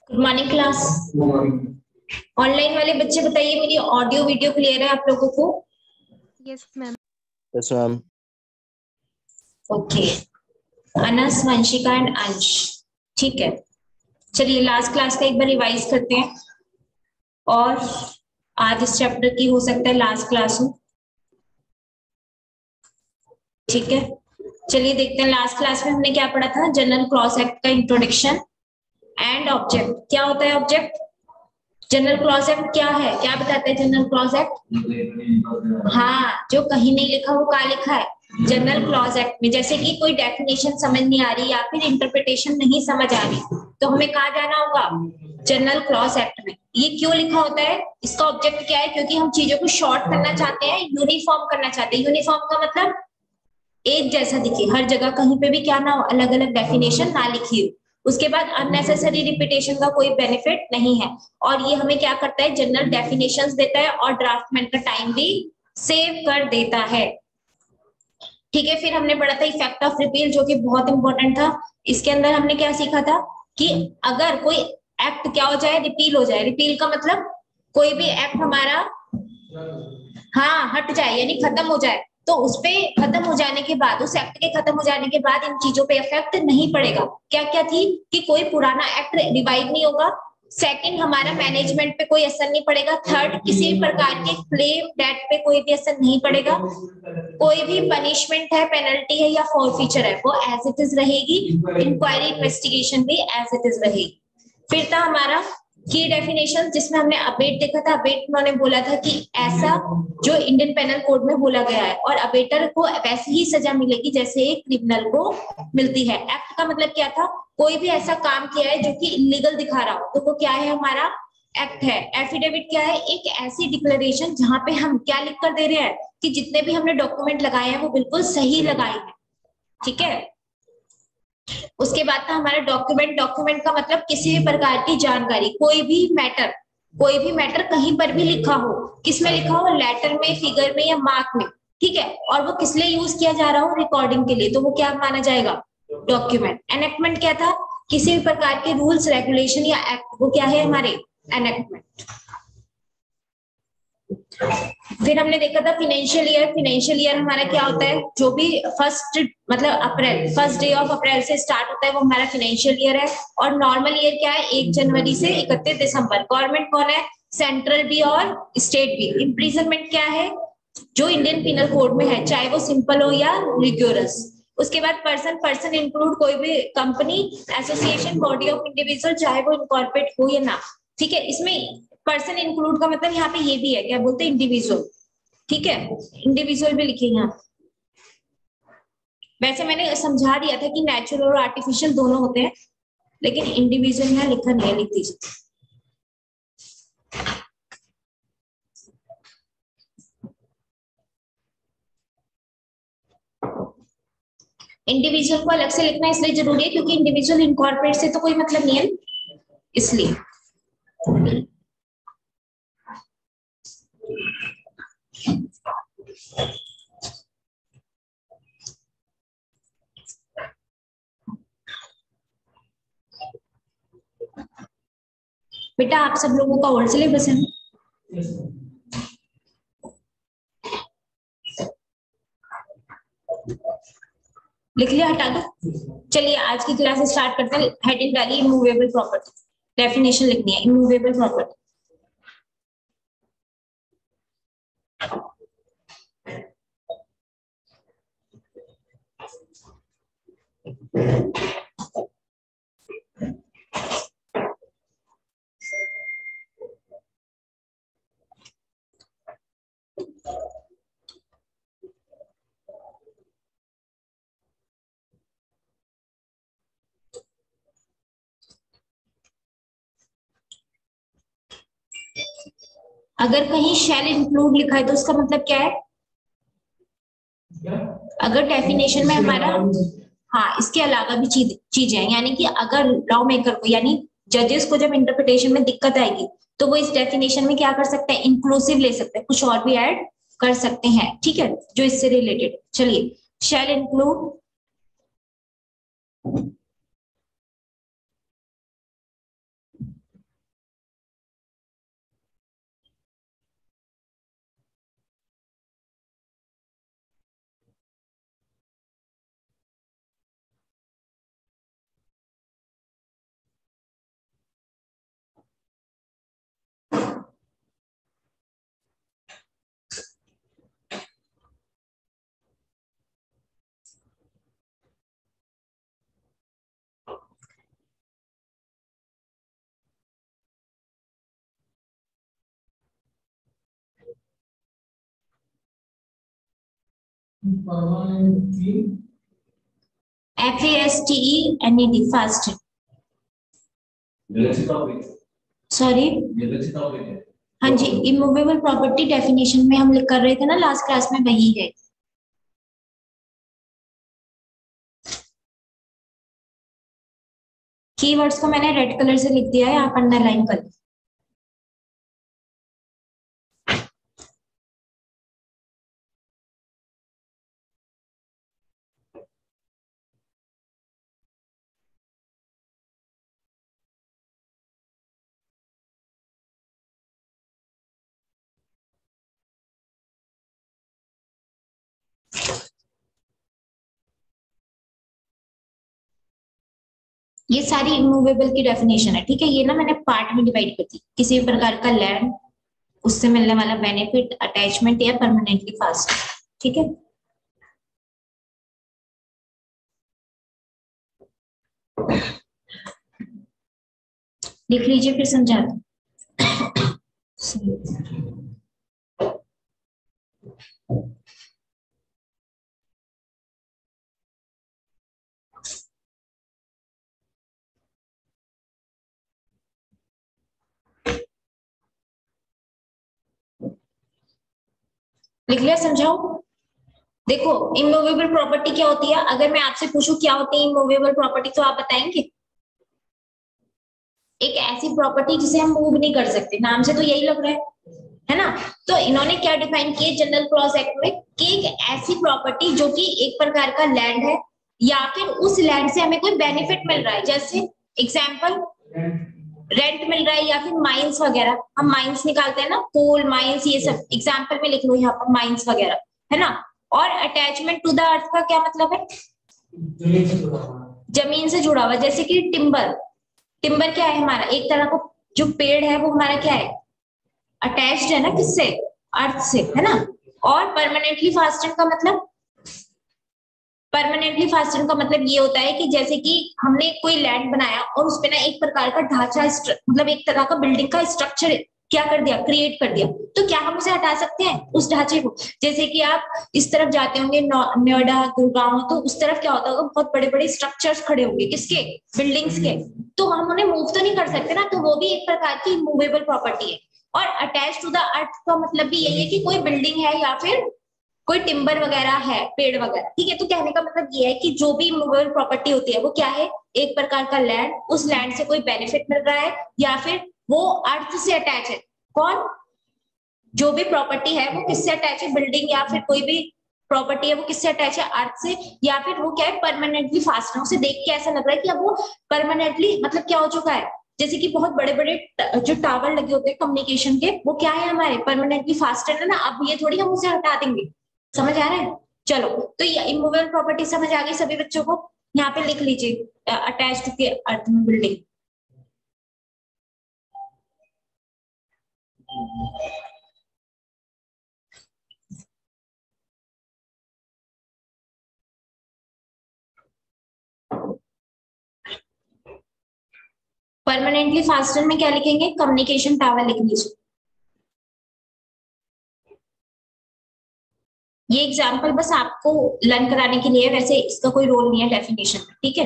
Good morning class. Online वाले बच्चे बताइए, मेरी ऑडियो वीडियो क्लियर है आप लोगों को? Yes ma'am. Yes ma'am. Okay, Anas, Vanshika and Ansh, ठीक है। चलिए लास्ट क्लास का एक बार रिवाइज करते हैं, और आज इस चैप्टर की हो सकता है लास्ट क्लास हो, ठीक है। चलिए देखते हैं लास्ट क्लास में हमने क्या पढ़ा था। जनरल क्लॉज एक्ट का इंट्रोडक्शन एंड ऑब्जेक्ट। क्या होता है ऑब्जेक्ट? जनरल क्लॉज एक्ट क्या है, क्या बताता है जनरल क्लॉज एक्ट? हाँ, जो कहीं नहीं लिखा वो कहाँ लिखा है? जनरल क्लॉज एक्ट में। जैसे कि कोई डेफिनेशन समझ नहीं आ रही या फिर इंटरप्रिटेशन नहीं समझ आ रही, तो हमें कहाँ जाना होगा? जनरल क्लॉज एक्ट में। ये क्यों लिखा होता है? इसका ऑब्जेक्ट क्या है? क्योंकि हम चीजों को शॉर्ट करना चाहते हैं, यूनिफॉर्म करना चाहते हैं। यूनिफॉर्म का मतलब एक जैसा दिखे, हर जगह कहीं पे भी क्या ना हो, अलग अलग डेफिनेशन ना लिखी हो। उसके बाद अननेसेसरी रिपीटेशन का कोई बेनिफिट नहीं है। और ये हमें क्या करता है? जनरल डेफिनेशंस देता है और ड्राफ्टमेंट का टाइम भी सेव कर देता है, ठीक है। फिर हमने पढ़ा था इफेक्ट ऑफ रिपील, जो कि बहुत इंपॉर्टेंट था। इसके अंदर हमने क्या सीखा था कि अगर कोई एक्ट क्या हो जाए? रिपील हो जाए। रिपील का मतलब कोई भी एक्ट हमारा हाँ हट जाए, यानी खत्म हो जाए, तो उसपे खत्म हो जाने के बाद, उस एक्ट के खत्म हो जाने के बाद इन चीजों पे इफेक्ट नहीं पड़ेगा। क्या क्या थी कि कोई पुराना एक्ट रिवाइव नहीं होगा। सेकंड, हमारा मैनेजमेंट पे कोई असर नहीं पड़ेगा। थर्ड, किसी भी प्रकार के क्लेम डेट पे कोई भी असर नहीं पड़ेगा। कोई भी पनिशमेंट है, पेनल्टी है या फॉरफीचर है, वो एज इट इज रहेगी। इंक्वायरी इन्वेस्टिगेशन भी एज इट इज रहेगी। फिर था हमारा की डेफिनेशन, जिसमें हमने अबेट देखा था। अबेट उन्होंने बोला था कि ऐसा जो इंडियन पेनल कोड में बोला गया है, और अबेटर को वैसी ही सजा मिलेगी जैसे एक क्रिमिनल को मिलती है। एक्ट का मतलब क्या था? कोई भी ऐसा काम किया है जो कि इलीगल दिखा रहा हो, तो वो क्या है? हमारा एक्ट है। एफिडेविट क्या है? एक ऐसी डिक्लेरेशन जहां पे हम क्या लिख कर दे रहे हैं कि जितने भी हमने डॉक्यूमेंट लगाए हैं वो बिल्कुल सही लगाए हैं, ठीक है। उसके बाद था हमारा डॉक्यूमेंट। डॉक्यूमेंट का मतलब किसी भी प्रकार की जानकारी, कोई भी मैटर, कोई भी मैटर कहीं पर भी लिखा हो, किसमें लिखा हो? लेटर में, फिगर में या मार्क में, ठीक है। और वो किस लिए यूज किया जा रहा हो? रिकॉर्डिंग के लिए, तो वो क्या माना जाएगा? डॉक्यूमेंट। एनेक्टमेंट क्या था? किसी भी प्रकार के रूल्स, रेगुलेशन या एक्ट, वो क्या है? हमारे एनेक्टमेंट। फिर हमने देखा था फाइनेंशियल ईयर। फाइनेंशियल ईयर हमारा क्या होता है? जो भी फर्स्ट मतलब April, first day of April से स्टार्ट होता है, वो हमारा फाइनेंशियल ईयर है। और नॉर्मल ईयर क्या है? 1 जनवरी से 31 दिसंबर। गवर्नमेंट कौन है? सेंट्रल भी और स्टेट भी। इम्प्रिजनमेंट क्या है? जो इंडियन पिनल कोड में है, चाहे वो सिंपल हो या रिग्योरस। उसके बाद पर्सन। पर्सन इंक्लूड कोई भी company, association, body of individual, चाहे वो इनकॉर्पोरेट हो या ना, ठीक है। इसमें पर्सन इंक्लूड का मतलब यहाँ पे ये भी है, क्या बोलते हैं? इंडिविजुअल, ठीक है। इंडिविजुअल भी लिखे यहाँ। वैसे मैंने समझा दिया था कि नेचुरल और आर्टिफिशियल दोनों होते हैं, लेकिन इंडिविजुअल यहाँ लिखा नहीं है, लिख दीजिए। इंडिविजुअल को अलग से लिखना इसलिए जरूरी है क्योंकि इंडिविजुअल इनकॉर्पोरेट से तो कोई मतलब नहीं है, इसलिए। बेटा आप सब लोगों का ओल्ड सिलेबस है, लिख लिया? हटा दो। चलिए आज की क्लास स्टार्ट करते हैं। हेडिंग डालिए इमूवेबल प्रॉपर्टी। डेफिनेशन लिखनी है इमूवेबल प्रॉपर्टी। अगर कहीं शैल इंक्लूड लिखा है तो उसका मतलब क्या है? अगर डेफिनेशन में हमारा हाँ इसके अलावा भी चीजें हैं, यानी कि अगर लॉ मेकर को यानी जजेस को जब इंटरप्रिटेशन में दिक्कत आएगी तो वो इस डेफिनेशन में क्या कर सकते हैं? इंक्लूसिव ले सकते हैं, कुछ और भी ऐड कर सकते हैं, ठीक है, जो इससे रिलेटेड। चलिए, shall include FASTENED, fast. Sorry, हाँ जी, इमूवेबल प्रॉपर्टी डेफिनेशन में हम कर रहे थे ना लास्ट क्लास में, वही है। कीवर्ड्स को मैंने रेड कलर से लिख दिया है, आप अंडरलाइन कर लो। ये सारी इमूवेबल की डेफिनेशन है, ठीक है। ये ना मैंने पार्ट में डिवाइड कर दी, किसी भी प्रकार का लैंड, उससे मिलने वाला बेनिफिट, अटैचमेंट या परमानेंटली फास्ट, ठीक है। लिख लीजिए, फिर समझा दो। लिख लिया, समझाओ। देखो, इमूवेबल प्रॉपर्टी क्या होती है, अगर मैं आपसे पूछूं क्या होती है इमूवेबल प्रॉपर्टी, तो आप बताएंगे? एक ऐसी प्रॉपर्टी जिसे हम मूव नहीं कर सकते, नाम से तो यही लग रहा है ना। तो इन्होंने क्या डिफाइन किया जनरल क्लॉज एक्ट में, कि एक ऐसी प्रॉपर्टी जो कि एक प्रकार का लैंड है, या फिर उस लैंड से हमें कोई बेनिफिट मिल रहा है, जैसे एग्जाम्पल रेंट मिल रहा है, या फिर माइंस वगैरह, हम माइंस निकालते हैं ना, कोल माइंस, ये सब एग्जाम्पल में लिख लो यहाँ पर, माइंस वगैरह, है ना। और अटैचमेंट टू द अर्थ का क्या मतलब है? जमीन से जुड़ा हुआ, जैसे कि टिम्बर। टिम्बर क्या है हमारा, एक तरह का जो पेड़ है वो हमारा क्या है, अटैच्ड है ना, किससे? अर्थ से, है ना। और परमानेंटली फास्टेड का मतलब, परमानेंटली फास्टेड का मतलब ये होता है कि जैसे कि हमने कोई लैंड बनाया और उस पे ना एक प्रकार का ढांचा, मतलब एक तरह का बिल्डिंग का स्ट्रक्चर क्या कर दिया, क्रिएट कर दिया, तो क्या हम उसे हटा सकते हैं उस ढांचे को? जैसे कि आप इस तरफ जाते होंगे नोएडा, गुड़गांव, तो उस तरफ क्या होता होगा, बहुत बड़े बड़े स्ट्रक्चर्स खड़े होंगे, किसके? बिल्डिंग्स के। तो हम उन्हें मूव तो नहीं कर सकते ना, तो वो भी एक प्रकार की मूवेबल प्रॉपर्टी है। और अटैच टू द अर्थ का मतलब भी यही है कि कोई बिल्डिंग है या फिर कोई टिम्बर वगैरह है, पेड़ वगैरह, ठीक है। तो कहने का मतलब ये है कि जो भी मूवेबल प्रॉपर्टी होती है वो क्या है, एक प्रकार का लैंड, उस लैंड से कोई बेनिफिट मिल रहा है, या फिर वो अर्थ से अटैच है। कौन? जो भी प्रॉपर्टी है वो किससे अटैच है, बिल्डिंग या फिर कोई भी प्रॉपर्टी है वो किससे अटैच है, अर्थ से, या फिर वो क्या है, परमानेंटली फास्ट है। उसे देख के ऐसा लग रहा है कि अब वो परमानेंटली, मतलब क्या हो चुका है, जैसे कि बहुत बड़े बड़े जो टावर लगे होते हैं कम्युनिकेशन के, वो क्या है, हमारे परमानेंटली फास्टेड है ना, अब ये थोड़ी हम उसे हटा देंगे। समझ आ रहा है? चलो, तो ये इमूवेबल प्रॉपर्टी समझ आ गई सभी बच्चों को? यहाँ पे लिख लीजिए, अटैच्ड के अर्थ में बिल्डिंग। परमानेंटली फास्टेड में क्या लिखेंगे, कम्युनिकेशन टावर लिख लीजिए। ये एग्जाम्पल बस आपको लर्न कराने के लिए, वैसे इसका कोई रोल नहीं है डेफिनेशन में, ठीक है।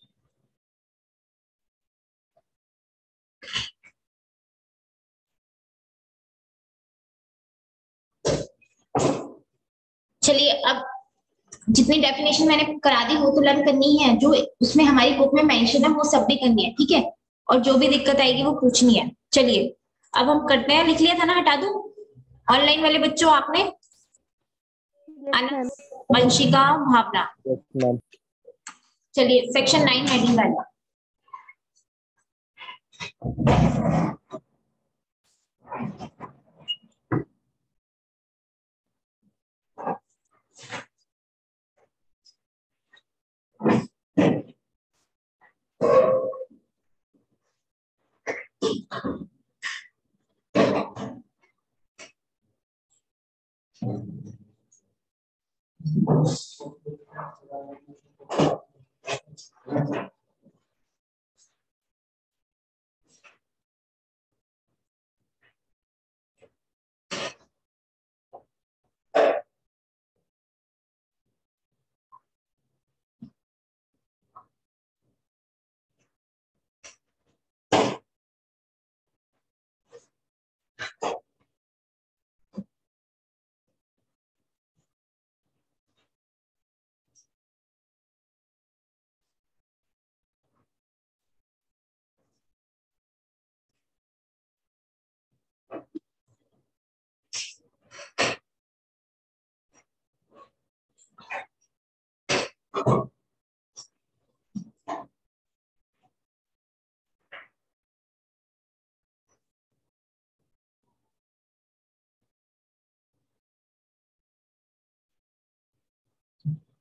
चलिए, अब जितनी डेफिनेशन मैंने करा दी वो तो लर्न करनी है, जो उसमें हमारी बुक में मेंशन है वो सब भी करनी है, ठीक है। और जो भी दिक्कत आएगी वो पूछनी है। चलिए, अब हम करते हैं, लिख लिया था ना, हटा दूं? ऑनलाइन वाले बच्चों, आपने? Yes ma'am. Anas, Vanshika, Bhavna. Yes ma'am. चलिए, सेक्शन 9 हेडिंग वाला।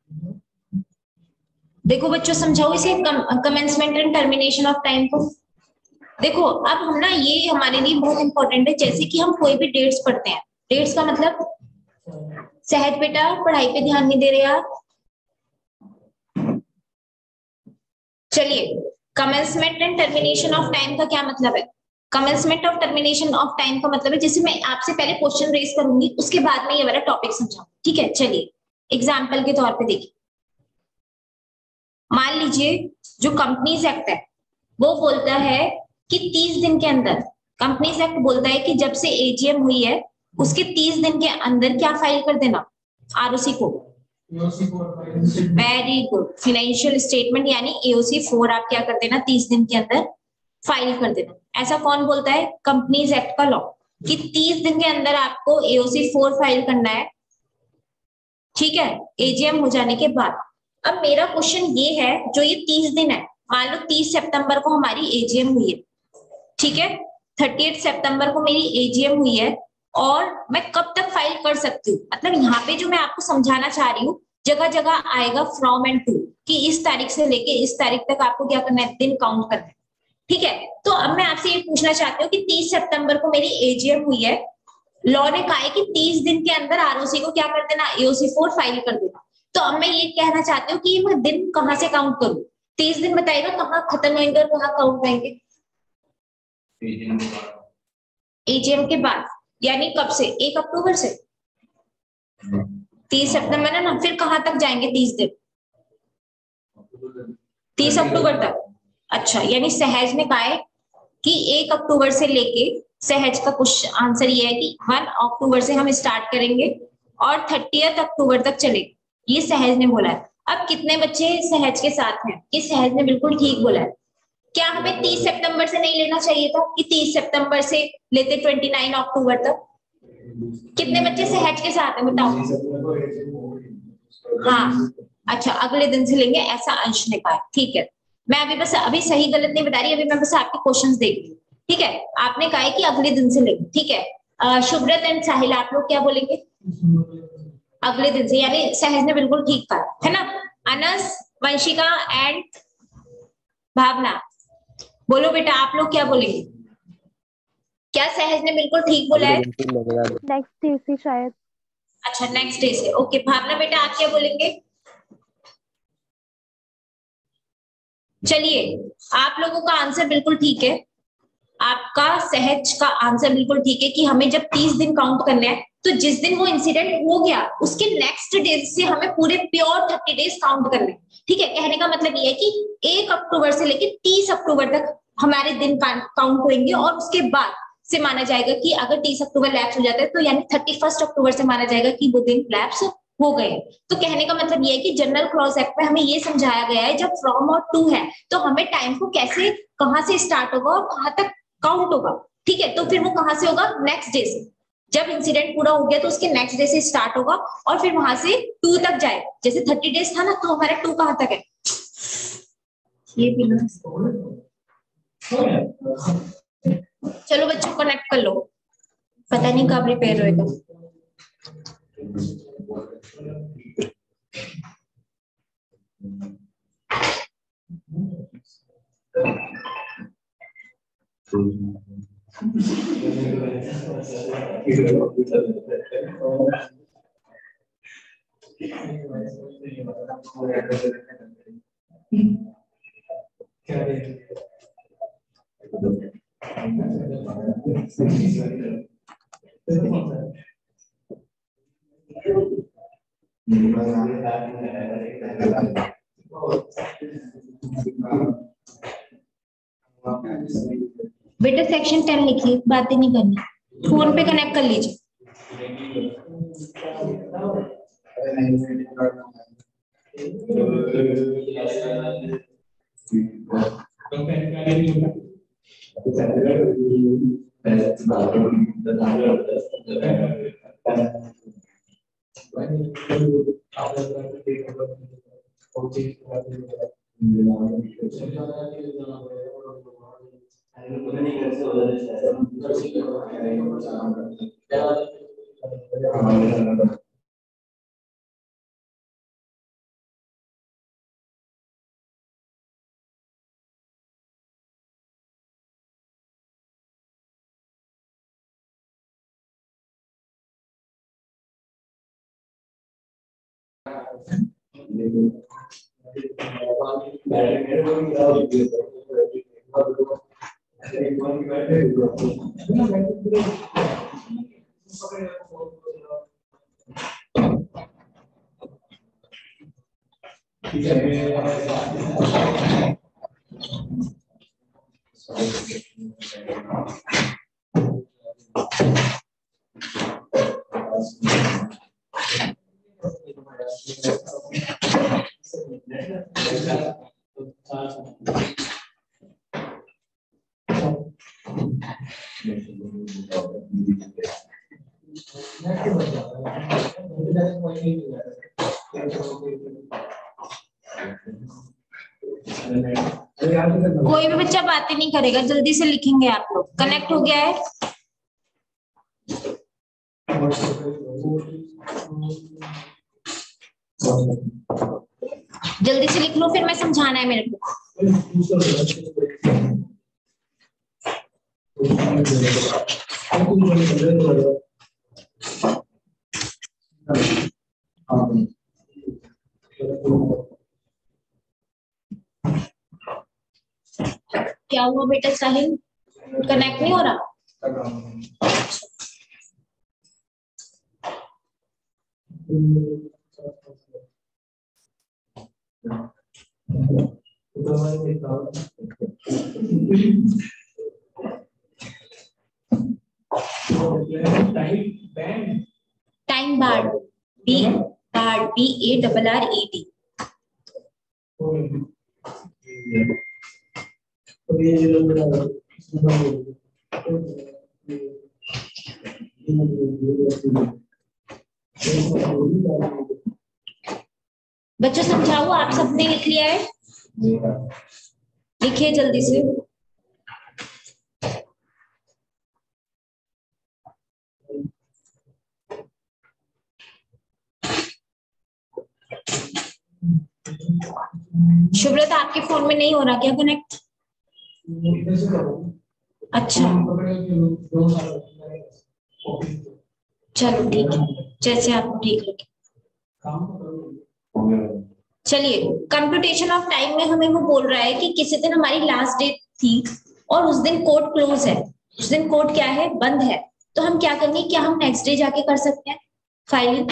देखो बच्चों, समझाओ इसे commencement and termination of time को। देखो अब हम ना, ये हमारे लिए बहुत इंपॉर्टेंट है। जैसे कि हम कोई भी डेट्स पढ़ते हैं, डेट्स का मतलब, सहज बेटा पढ़ाई पे ध्यान नहीं दे रहे आप। चलिए, commencement and termination of time का क्या मतलब है? Commencement of termination of time का मतलब है, जैसे मैं आपसे पहले क्वेश्चन रेज करूंगी, उसके बाद में ये वाला टॉपिक समझाऊंगी, ठीक है? चलिए एग्जाम्पल के तौर पे देखिए, मान लीजिए जो कंपनीज एक्ट है वो बोलता है कि 30 दिन के अंदर, कंपनीज एक्ट बोलता है कि जब से एजीएम हुई है उसके 30 दिन के अंदर क्या फाइल कर देना? आरओसी को। वेरी गुड, फाइनेंशियल स्टेटमेंट यानी एओसी 4 आप क्या कर देना? 30 दिन के अंदर फाइल कर देना। ऐसा कौन बोलता है? कंपनीज एक्ट का लॉ, कि 30 दिन के अंदर आपको एओसी 4 फाइल करना है, ठीक है, एजीएम हो जाने के बाद। अब मेरा क्वेश्चन ये है, जो ये 30 दिन है, मान लो 30 सितंबर को हमारी एजीएम हुई है, ठीक है, 30 सितंबर को मेरी एजीएम हुई है, और मैं कब तक फाइल कर सकती हूँ? मतलब यहाँ पे जो मैं आपको समझाना चाह रही हूँ, जगह जगह आएगा फ्रॉम एंड टू, कि इस तारीख से लेके इस तारीख तक आपको क्या करना है? दिन काउंट करना है, ठीक है? तो अब मैं आपसे ये पूछना चाहती हूँ कि 30 सितंबर को मेरी एजीएम हुई है, लॉ ने कहा है कि 30 दिन के अंदर आरओसी को क्या कर देना? एओसी 4 फाइल कर देना। तो अब मैं ये कहना चाहती हूँ कि मैं दिन कहाँ से काउंट करूँ? 30 दिन बताएगा कहाँ खत्म होंगे और कहाँ काउंट होंगे? एजीएम के बाद, यानी कब से? 1 अक्टूबर से। 30 सितंबर है ना, फिर कहाँ तक जाएंगे 30 दिन? 30 अक्टूबर तक। अच्छा, यानी सहज ने कहा है कि 1 अक्टूबर से लेके, सहज का क्वेश्चन आंसर ये है कि 1 अक्टूबर से हम स्टार्ट करेंगे और 30 अक्टूबर तक चलेंगे, ये सहज ने बोला है। अब कितने बच्चे सहज के साथ हैं? कि सहज ने बिल्कुल ठीक बोला है। क्या हमें 30 सितंबर से नहीं लेना चाहिए था कि 30 सितंबर से लेते 29 अक्टूबर तक? कितने बच्चे सहज के साथ हैं बताओ? हाँ, अच्छा, अगले दिन से लेंगे ऐसा अंश ने कहा, ठीक है। मैं अभी बस अभी सही गलत नहीं बता रही, अभी मैं बस आपके क्वेश्चंस देख रही हूँ, ठीक है? आपने कहा है कि अगले दिन से लेंगे, ठीक है। शुभ्रत एंड साहिल, आप लोग क्या बोलेंगे? अगले दिन से, यानी सहज ने बिल्कुल ठीक कहा है ना? अनस, वंशिका एंड भावना, बोलो बेटा, आप लोग क्या बोलेंगे? क्या सहज ने बिल्कुल ठीक बोला है? नेक्स्ट डे से शायद। अच्छा, नेक्स्ट डे से, ओके। भावना बेटा, आप क्या बोलेंगे? चलिए, आप लोगों का आंसर बिल्कुल ठीक है, आपका सहज का आंसर बिल्कुल ठीक है कि हमें जब 30 दिन काउंट करने हैं, तो जिस दिन वो इंसिडेंट हो गया उसके नेक्स्ट डे से हमें पूरे प्योर 30 डेज काउंट करने, ठीक है? कहने का मतलब ये है कि 1 अक्टूबर से लेकर 30 अक्टूबर तक हमारे दिन काउंट होंगे, और उसके बाद से माना जाएगा कि अगर 30 अक्टूबर लैप्स हो जाता है तो यानी 31 अक्टूबर से माना जाएगा कि वो दिन लैप्स हो गए। तो कहने का मतलब ये है कि जनरल क्लॉज एक्ट में हमें ये समझाया गया है, जब फ्रॉम और टू है तो हमें टाइम को कैसे, कहां से स्टार्ट होगा और कहां तक काउंट होगा, ठीक है? तो फिर वो कहां से होगा? नेक्स्ट डे से। जब इंसिडेंट पूरा हो गया तो उसके नेक्स्ट डे से स्टार्ट होगा और फिर वहां से 2 तक जाए। जैसे 30 डेज था ना, तो हमारा 2 कहां तक है? ये भी ना, चलो बच्चों कनेक्ट कर लो, पता नहीं कब रिपेयर होएगा। बेटा सेक्शन 10 लिखिए, बातें नहीं करनी, फोन पे कनेक्ट कर लीजिए। कोई भी बच्चा बातें नहीं करेगा, जल्दी से लिखेंगे आप लोग। कनेक्ट हो गया है? जल्दी से लिख लो, फिर मैं समझाना है मेरे को। क्या हुआ बेटा साहिल, कनेक्ट नहीं हो रहा? Time barred, BARRED। बच्चों समझाओ, आप सबने लिख लिया है? लिखिए जल्दी से। शुभ्रता आपके फोन में नहीं हो रहा क्या कनेक्ट? अच्छा चलो ठीक है, जैसे आपको ठीक लगे। चलिए, कंप्यूटेशन ऑफ टाइम में हमें वो बोल रहा है कि किसी दिन हमारी लास्ट डेट थी और उस दिन कोर्ट क्लोज है, उस दिन कोर्ट क्या है, बंद है। तो हम क्या करेंगे, क्या हम नेक्स्ट डे जाके कर सकते हैं फाइल?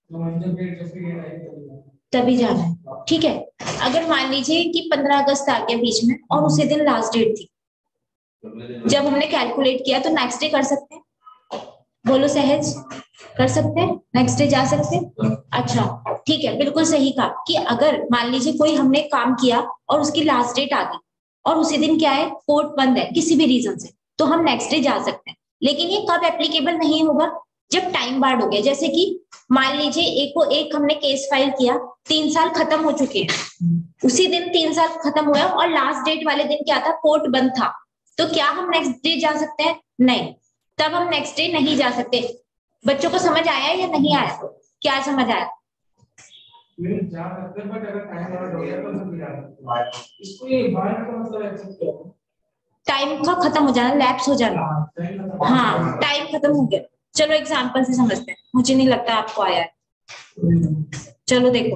तभी जाना है, ठीक है। अगर मान लीजिए कि 15 अगस्त आ गया बीच में और उसी दिन लास्ट डेट थी, जब हमने कैलकुलेट किया तो नेक्स्ट डे कर सकते हैं? बोलो सहज, कर सकते हैं? नेक्स्ट डे जा सकते हैं? अच्छा ठीक है, बिल्कुल सही कहा कि अगर मान लीजिए कोई हमने काम किया और उसकी लास्ट डेट आ गई और उसी दिन क्या है, कोर्ट बंद है किसी भी रीजन से, तो हम नेक्स्ट डे जा सकते हैं। लेकिन ये कब एप्लीकेबल नहीं होगा, जब टाइम बार्ड हो गया। जैसे कि मान लीजिए एक हमने केस फाइल किया, 3 साल खत्म हो चुके हैं, उसी दिन 3 साल खत्म हुआ और लास्ट डेट वाले दिन क्या था, कोर्ट बंद था, तो क्या हम नेक्स्ट डे जा सकते हैं? नहीं, तब हम नेक्स्ट डे नहीं जा सकते। बच्चों को समझ आया या नहीं आया? क्या समझ आया? जा सकते हैं, बट अगर टाइम बार्ड हो गया तो हम जा सकते हैं। इसको ये बार्ड का मतलब है टाइम का खत्म हो जाना, लैप्स हो जाना। हाँ, टाइम खत्म हो गया। चलो एग्जांपल से समझते हैं, मुझे नहीं लगता आपको आया है। चलो देखो,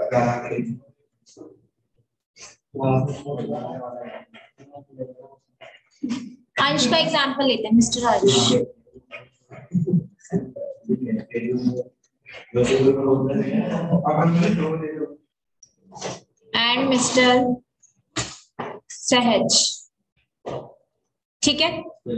अंश का एग्जांपल लेते हैं, मिस्टर अंश एंड मिस्टर सहज, ठीक है।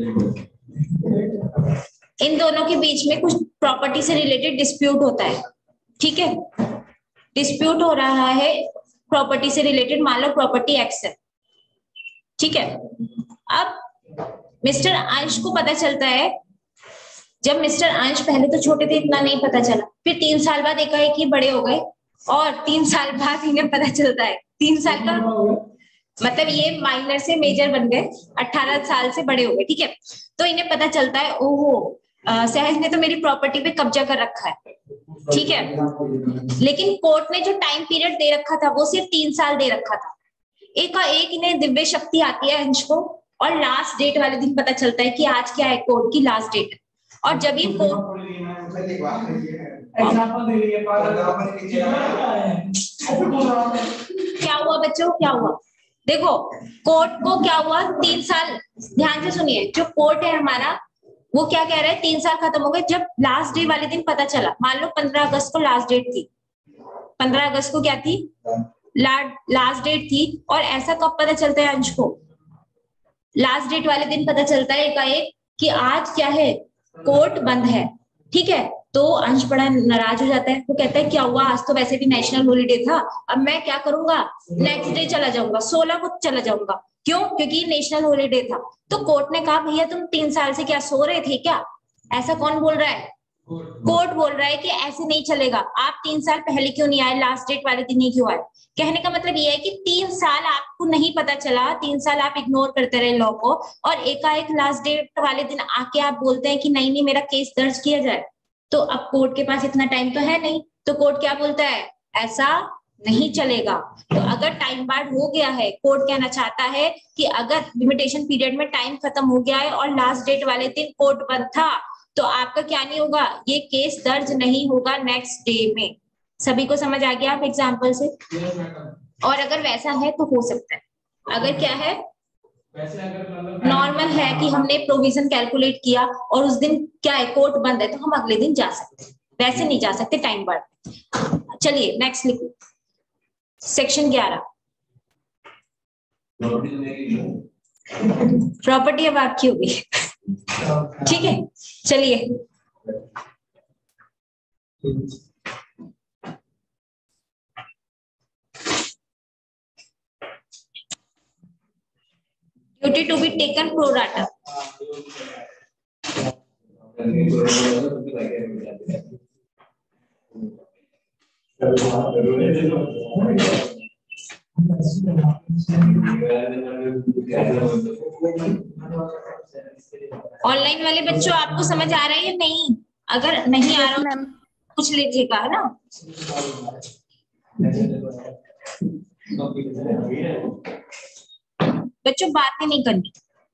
इन दोनों के बीच में कुछ प्रॉपर्टी से रिलेटेड डिस्प्यूट होता है, ठीक है। डिस्प्यूट हो रहा है प्रॉपर्टी से रिलेटेड, मान लो प्रॉपर्टी एक्स है, ठीक है। अब मिस्टर अंश को पता चलता है, जब मिस्टर अंश पहले तो छोटे थे, इतना नहीं पता चला, फिर 3 साल बाद एकाएक ही बड़े हो गए और 3 साल बाद इन्हें पता चलता है, 3 साल का मतलब ये माइनर से मेजर बन गए, 18 साल से बड़े हो गए, ठीक है। तो इन्हें पता चलता है, ओहो सहज ने तो मेरी प्रॉपर्टी पे कब्जा कर रखा है, ठीक है। लेकिन कोर्ट ने जो टाइम पीरियड दे रखा था वो सिर्फ 3 साल दे रखा था। एक इन्हें दिव्य शक्ति आती है अंश को और लास्ट डेट वाले दिन पता चलता है कि आज क्या है, कोर्ट की लास्ट डेट है। और जब ये कोर्ट एग्जांपल दे रही है क्या हुआ बच्चों, क्या हुआ? देखो कोर्ट को क्या हुआ, 3 साल, ध्यान से सुनिए, जो कोर्ट है हमारा वो क्या कह रहा है, 3 साल खत्म हो गए जब लास्ट डे वाले दिन पता चला। मान लो 15 अगस्त को लास्ट डेट थी, 15 अगस्त को क्या थी, लास्ट डेट थी। और ऐसा कब पता चलता है अंश को? लास्ट डेट वाले दिन पता चलता है एकाएक कि आज क्या है, कोर्ट बंद है। ठीक है, तो अंश बड़ा नाराज हो जाता है, वो कहता है क्या हुआ, आज तो वैसे भी नेशनल हॉलीडे था, अब मैं क्या करूंगा, नेक्स्ट डे चला जाऊंगा, 16 को चला जाऊंगा। क्यों? क्योंकि नेशनल हॉलीडे था। तो कोर्ट ने कहा भैया तुम 3 साल से क्या सो रहे थे क्या? ऐसा कौन बोल रहा है? कोर्ट बोल रहा है कि ऐसे नहीं चलेगा, आप 3 साल पहले क्यों नहीं आए, लास्ट डेट वाले दिन ही क्यों आए? कहने का मतलब ये है कि 3 साल आपको नहीं पता चला, 3 साल आप इग्नोर करते रहे लॉ को, और एकाएक लास्ट डेट वाले दिन आके आप बोलते हैं कि नहीं नहीं मेरा केस दर्ज किया जाए। तो अब कोर्ट के पास इतना टाइम तो है नहीं, तो कोर्ट क्या बोलता है, ऐसा नहीं चलेगा। तो अगर टाइम बार्ड हो गया है, कोर्ट कहना चाहता है कि अगर लिमिटेशन पीरियड में टाइम खत्म हो गया है और लास्ट डेट वाले दिन कोर्ट बंद था, तो आपका क्या नहीं होगा, ये केस दर्ज नहीं होगा नेक्स्ट डे में। सभी को समझ आ गया आप एग्जाम्पल से? और अगर वैसा है तो हो सकता है, अगर क्या है, वैसे अगर नॉर्मल है कि हमने प्रोविजन कैलकुलेट किया और उस दिन क्या है, कोर्ट बंद है, तो हम अगले दिन जा सकते हैं, वैसे नहीं जा सकते टाइम बार्ड। चलिए नेक्स्ट लिखो, सेक्शन 11 प्रॉपर्टी अब आपकी होगी। ठीक है, चलिए duty to be taken pro rata. Online वाले बच्चों आपको समझ आ रहा है या नहीं? अगर नहीं आ रहा मैम। पूछ लीजिएगा, है ना? बच्चों बातें नहीं करनी।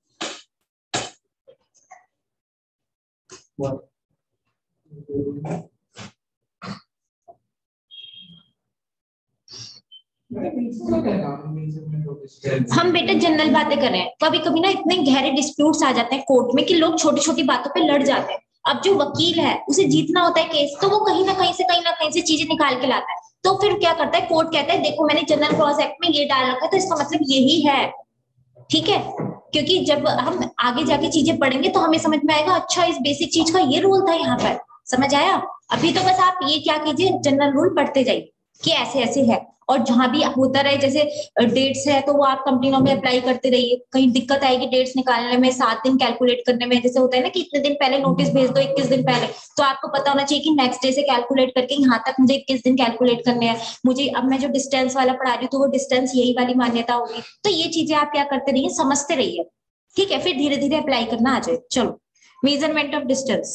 हम बेटा जनरल बातें कर रहे हैं, कभी कभी ना इतने गहरे डिस्प्यूट्स आ जाते हैं कोर्ट में कि लोग छोटी छोटी बातों पे लड़ जाते हैं। अब जो वकील है उसे जीतना होता है केस, तो वो कहीं ना कहीं से चीजें निकाल के लाता है। तो फिर क्या करता है, कोर्ट कहता है देखो मैंने जनरल क्लॉज एक्ट में ये डाल रखा है, तो इसका मतलब यही है। ठीक है, क्योंकि जब हम आगे जाके चीजें पढ़ेंगे तो हमें समझ में आएगा, अच्छा इस बेसिक चीज का ये रूल था यहाँ पर। समझ आया? अभी तो बस आप ये क्या कीजिए, जनरल रूल पढ़ते जाइए कि ऐसे ऐसे है, और जहां भी होता रहे, जैसे डेट्स है तो वो आप कंपनी में अप्लाई करते रहिए। कहीं दिक्कत आएगी डेट्स निकालने में, 7 दिन कैलकुलेट करने में, जैसे होता है ना कि इतने दिन पहले नोटिस भेज दो, 21 दिन पहले, तो आपको पता होना चाहिए कि नेक्स्ट डे से कैलकुलेट करके यहाँ तक मुझे 21 दिन कैलकुलेट करने हैं। मुझे अब मैं जो डिस्टेंस वाला पढ़ा रही हूँ तो वो डिस्टेंस यही वाली मान्यता होगी। तो ये चीजें आप क्या करते रहिए, समझते रहिए। ठीक है, फिर धीरे धीरे अप्लाई करना आ जाए। चलो, मेजरमेंट ऑफ डिस्टेंस।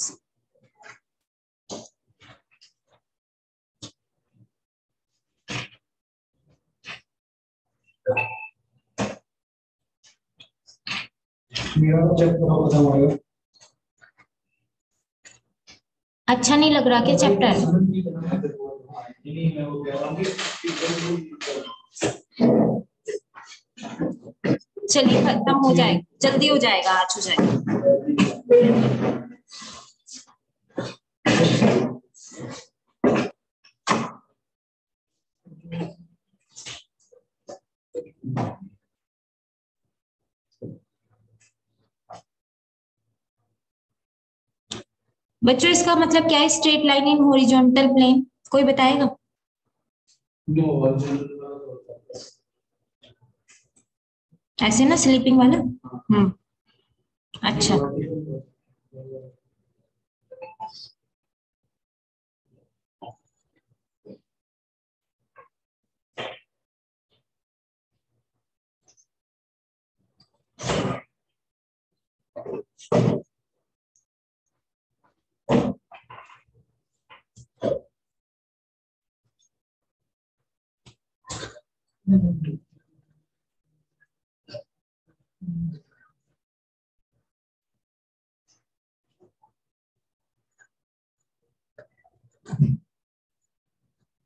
अच्छा नहीं लग रहा क्या चैप्टर? चलिए खत्म हो जाएगा, जल्दी हो जाएगा, आज हो जाएगा। बच्चों इसका मतलब क्या है, straight line in horizontal plane? कोई बताएगा? ऐसे ना स्लीपिंग वाला। अच्छा,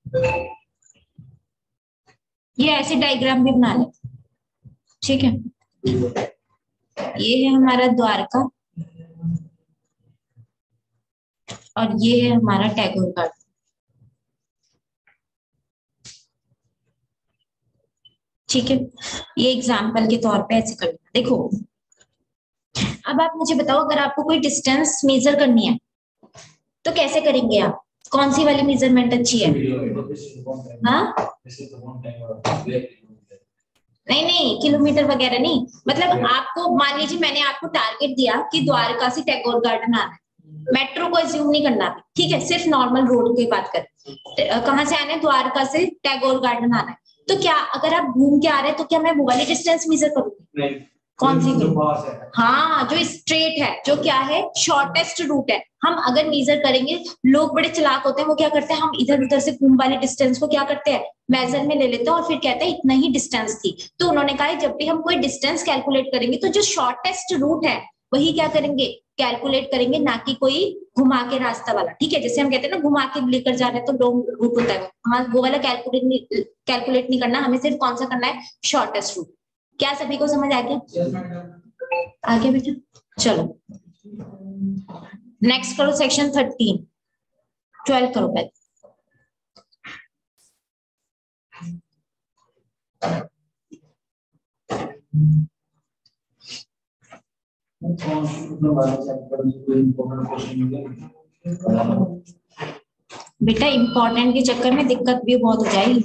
ये ऐसे डायग्राम भी बना ले, ठीक है। ये है हमारा द्वारका और ये है हमारा टैगोर गार्डन। ठीक है, ये एग्जाम्पल के तौर पे ऐसे करना। देखो अब आप मुझे बताओ, अगर आपको कोई डिस्टेंस मेजर करनी है तो कैसे करेंगे आप? कौन सी वाली मेजरमेंट अच्छी है? हाँ नहीं नहीं, किलोमीटर वगैरह नहीं, मतलब आपको मान लीजिए मैंने आपको टारगेट दिया कि द्वारका से टैगोर गार्डन आना है, मेट्रो को एज्यूम नहीं करना, ठीक है, सिर्फ नॉर्मल रोड की बात करें। कहाँ से आना है? द्वारका से टैगोर गार्डन आना है। तो क्या अगर आप घूम के आ रहे हैं तो क्या मैं वो वाली डिस्टेंस मेजर करूंगी? नहीं। कौन सी? हाँ, जो स्ट्रेट है, जो क्या है, शॉर्टेस्ट रूट है। हम अगर मेजर करेंगे, लोग बड़े चालाक होते हैं, वो क्या करते हैं, हम इधर उधर से घूम वाली डिस्टेंस को क्या करते हैं, मेजर में ले लेते हैं और फिर कहते हैं इतना ही डिस्टेंस थी। तो उन्होंने कहा जब भी हम कोई डिस्टेंस कैलकुलेट करेंगे तो जो शॉर्टेस्ट रूट है वही क्या करेंगे, कैलकुलेट करेंगे, ना कि कोई घुमा के रास्ता वाला। ठीक है, जैसे हम कहते हैं ना घुमा के लेकर जा रहे हैं तो लॉन्ग रूट होता है, हाँ वो वाला कैलकुलेट नहीं करना, हमें सिर्फ कौन सा करना है, शॉर्टेस्ट रूट। क्या सभी को समझ आ गया? आगे बेटा चलो नेक्स्ट करो, सेक्शन 13 12 करो पहले। बेटा इंपॉर्टेंट के चक्कर में दिक्कत भी बहुत हो जाएगी।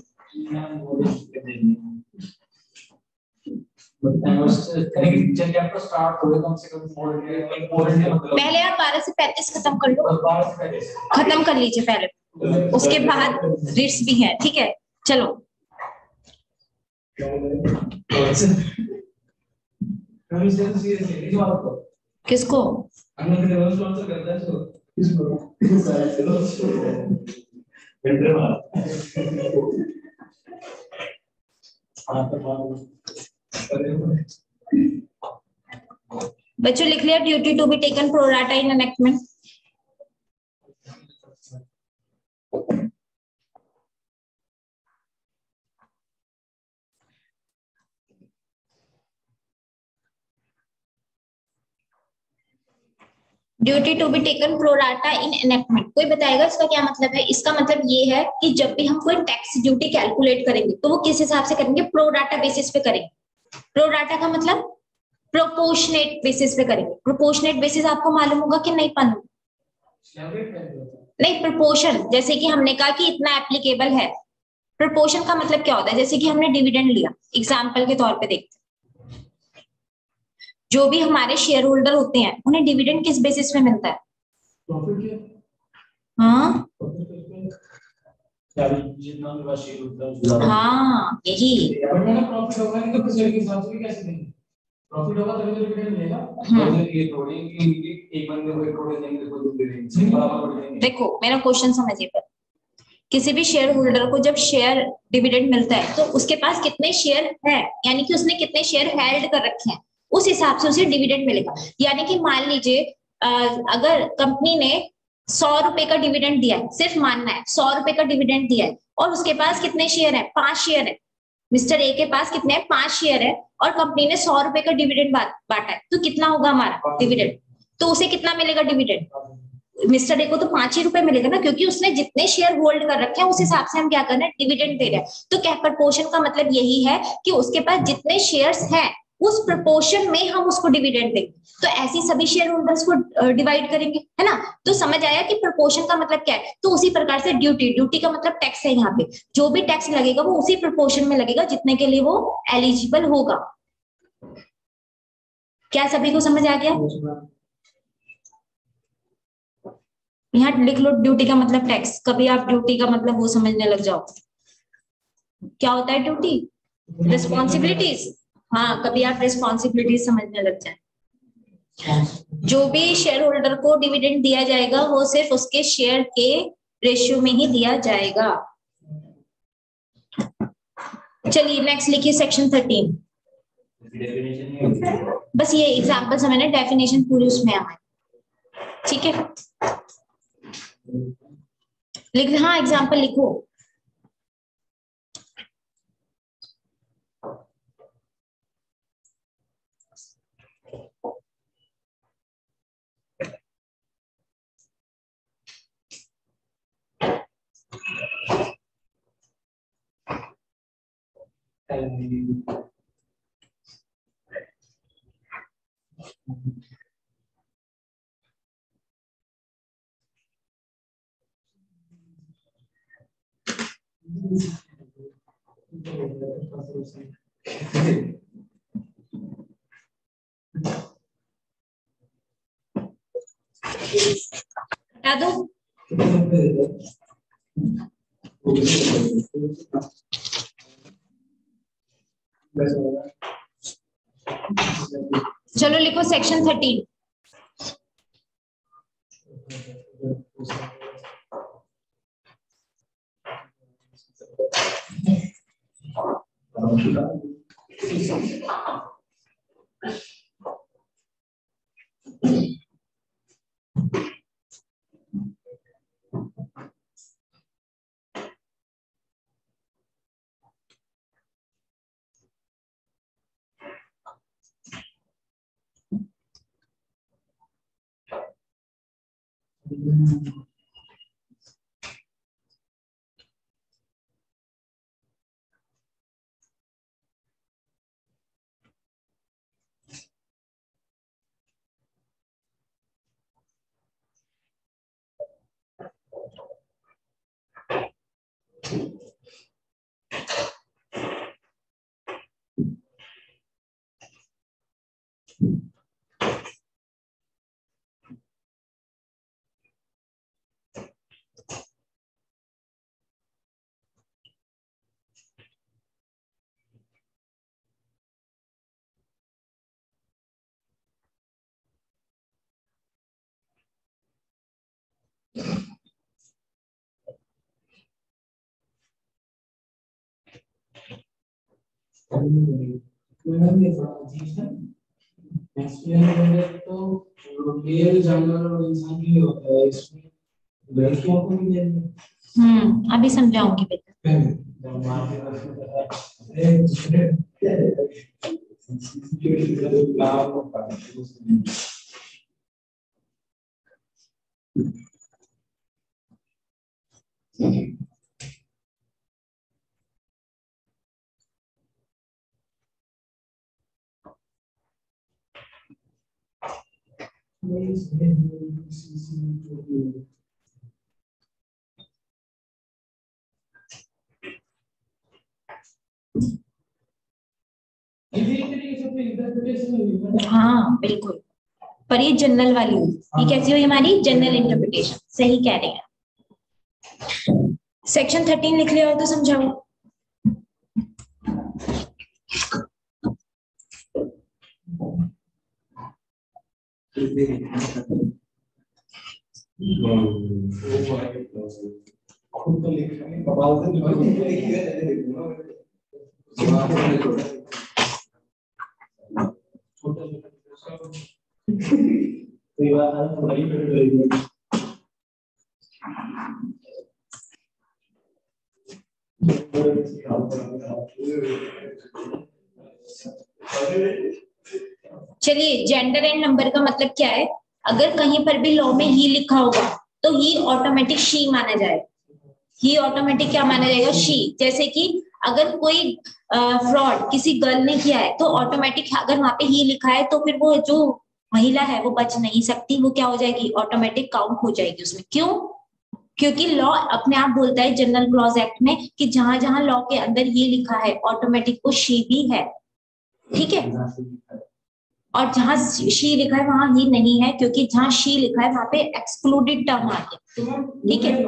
पहले आप 12 से 35 खत्म कर लो, खत्म कर लीजिए पहले, उसके बाद रिट्स भी है, ठीक है। चलो किसको? बच्चों लिख लिया, duty to be taken pro rata in enactment. Duty to be taken pro rata in enactment, कोई बताएगा इसका क्या मतलब है? इसका मतलब ये है कि जब भी हम कोई टैक्स ड्यूटी कैलकुलेट करेंगे तो वो किस हिसाब से करेंगे, प्रो राटा बेसिस पे करेंगे। प्रो राटा का मतलब प्रोपोर्शनेट बेसिस पे करेंगे। प्रोपोर्शनेट बेसिस आपको मालूम होगा कि नहीं मालूम? नहीं, प्रोपोर्शन, जैसे कि हमने कहा कि इतना एप्लीकेबल है। प्रोपोर्शन का मतलब क्या होता है? जैसे कि हमने डिविडेंड लिया, एग्जाम्पल के तौर पे देखते हैं, जो भी हमारे शेयर होल्डर होते हैं उन्हें डिविडेंड किस बेसिस पे मिलता है? हाँ हाँ यही प्रॉफिट होगा, नहीं तो शेयर के हिसाब से कैसे देंगे? प्रॉफिट होगा तभी तो डिविडेंड मिलेगा। ये थोड़ी कि एक बंदे को एक करोड़ देंगे तो दूसरे देंगे। देखो मेरा क्वेश्चन समझिए, पर किसी भी शेयर होल्डर को जब शेयर डिविडेंड मिलता है तो उसके पास कितने शेयर है, यानी कि उसने कितने शेयर हेल्ड कर रखे हैं, उस हिसाब से उसे डिविडेंड मिलेगा। यानी कि मान लीजिए अगर कंपनी ने 100 रुपए का डिविडेंड दिया है, सिर्फ मानना है 100 रुपए का डिविडेंड दिया है, और उसके पास कितने शेयर है, 5 शेयर है। मिस्टर ए के पास कितने हैं, 5 शेयर है, और कंपनी ने 100 रुपए का डिविडेंड बांटा है, तो कितना होगा हमारा डिविडेंड? तो उसे कितना मिलेगा डिविडेंड? मिस्टर ए को तो 5 ही रुपए मिलेगा ना, क्योंकि उसने जितने शेयर होल्ड कर रखे हैं उस हिसाब से हम क्या कर रहे हैं, डिविडेंड दे रहे हैं। तो क्या प्रपोर्शन का मतलब यही है कि उसके पास जितने शेयर्स हैं उस प्रपोर्शन में हम उसको डिविडेंड देंगे। तो ऐसी सभी शेयर होल्डर्स को डिवाइड करेंगे, है ना। तो समझ आया कि प्रपोर्शन का मतलब क्या है। तो उसी प्रकार से ड्यूटी का मतलब टैक्स है। यहाँ पे जो भी टैक्स लगेगा वो उसी प्रपोर्शन में लगेगा जितने के लिए वो एलिजिबल होगा। क्या सभी को समझ आ गया? यहाँ लिख लो ड्यूटी का मतलब टैक्स। कभी आप ड्यूटी का मतलब वो समझने लग जाओ, क्या होता है ड्यूटी, रिस्पॉन्सिबिलिटीज। हाँ, कभी आप रिस्पॉन्सिबिलिटीज समझने लग जाए। जो भी शेयर होल्डर को डिविडेंड दिया जाएगा वो सिर्फ उसके शेयर के रेशियो में ही दिया जाएगा। चलिए नेक्स्ट लिखिए सेक्शन 13। बस ये एग्जाम्पल समझना, डेफिनेशन पूरी उसमें आए, ठीक है। लिख, हाँ एग्जाम्पल लिखो। हटा दो। चलो लिखो सेक्शन 13। तो मेल जानवर और इंसान भी होता है, इसमें लड़कियों को भी अभी समझाऊंगी बेटा। हाँ बिल्कुल, पर ये जनरल वाली हुई। ये कैसी हुई हमारी जनरल इंटरप्रिटेशन। सही कह रहे हैं। सेक्शन 13 लिख लिया हो तो समझाओ। चलिए, जेंडर एंड नंबर का मतलब क्या है? अगर कहीं पर भी लॉ में ही लिखा होगा तो ही ऑटोमेटिक शी माना जाएगा। ही ऑटोमेटिक क्या माना जाएगा? शी। जैसे कि अगर कोई फ्रॉड किसी गर्ल ने किया है तो ऑटोमेटिक अगर वहां पे ही लिखा है तो फिर वो जो महिला है वो बच नहीं सकती, वो क्या हो जाएगी? ऑटोमेटिक काउंट हो जाएगी उसमें। क्यों? क्योंकि लॉ अपने आप बोलता है जनरल क्लॉज एक्ट में कि जहां जहां लॉ के अंदर ये लिखा है ऑटोमेटिक वो शी भी है। ठीक है? और जहां शी लिखा है वहां ही नहीं है, क्योंकि जहां शी लिखा है वहां पे एक्सक्लूडेड टर्म आ गया। ठीक है?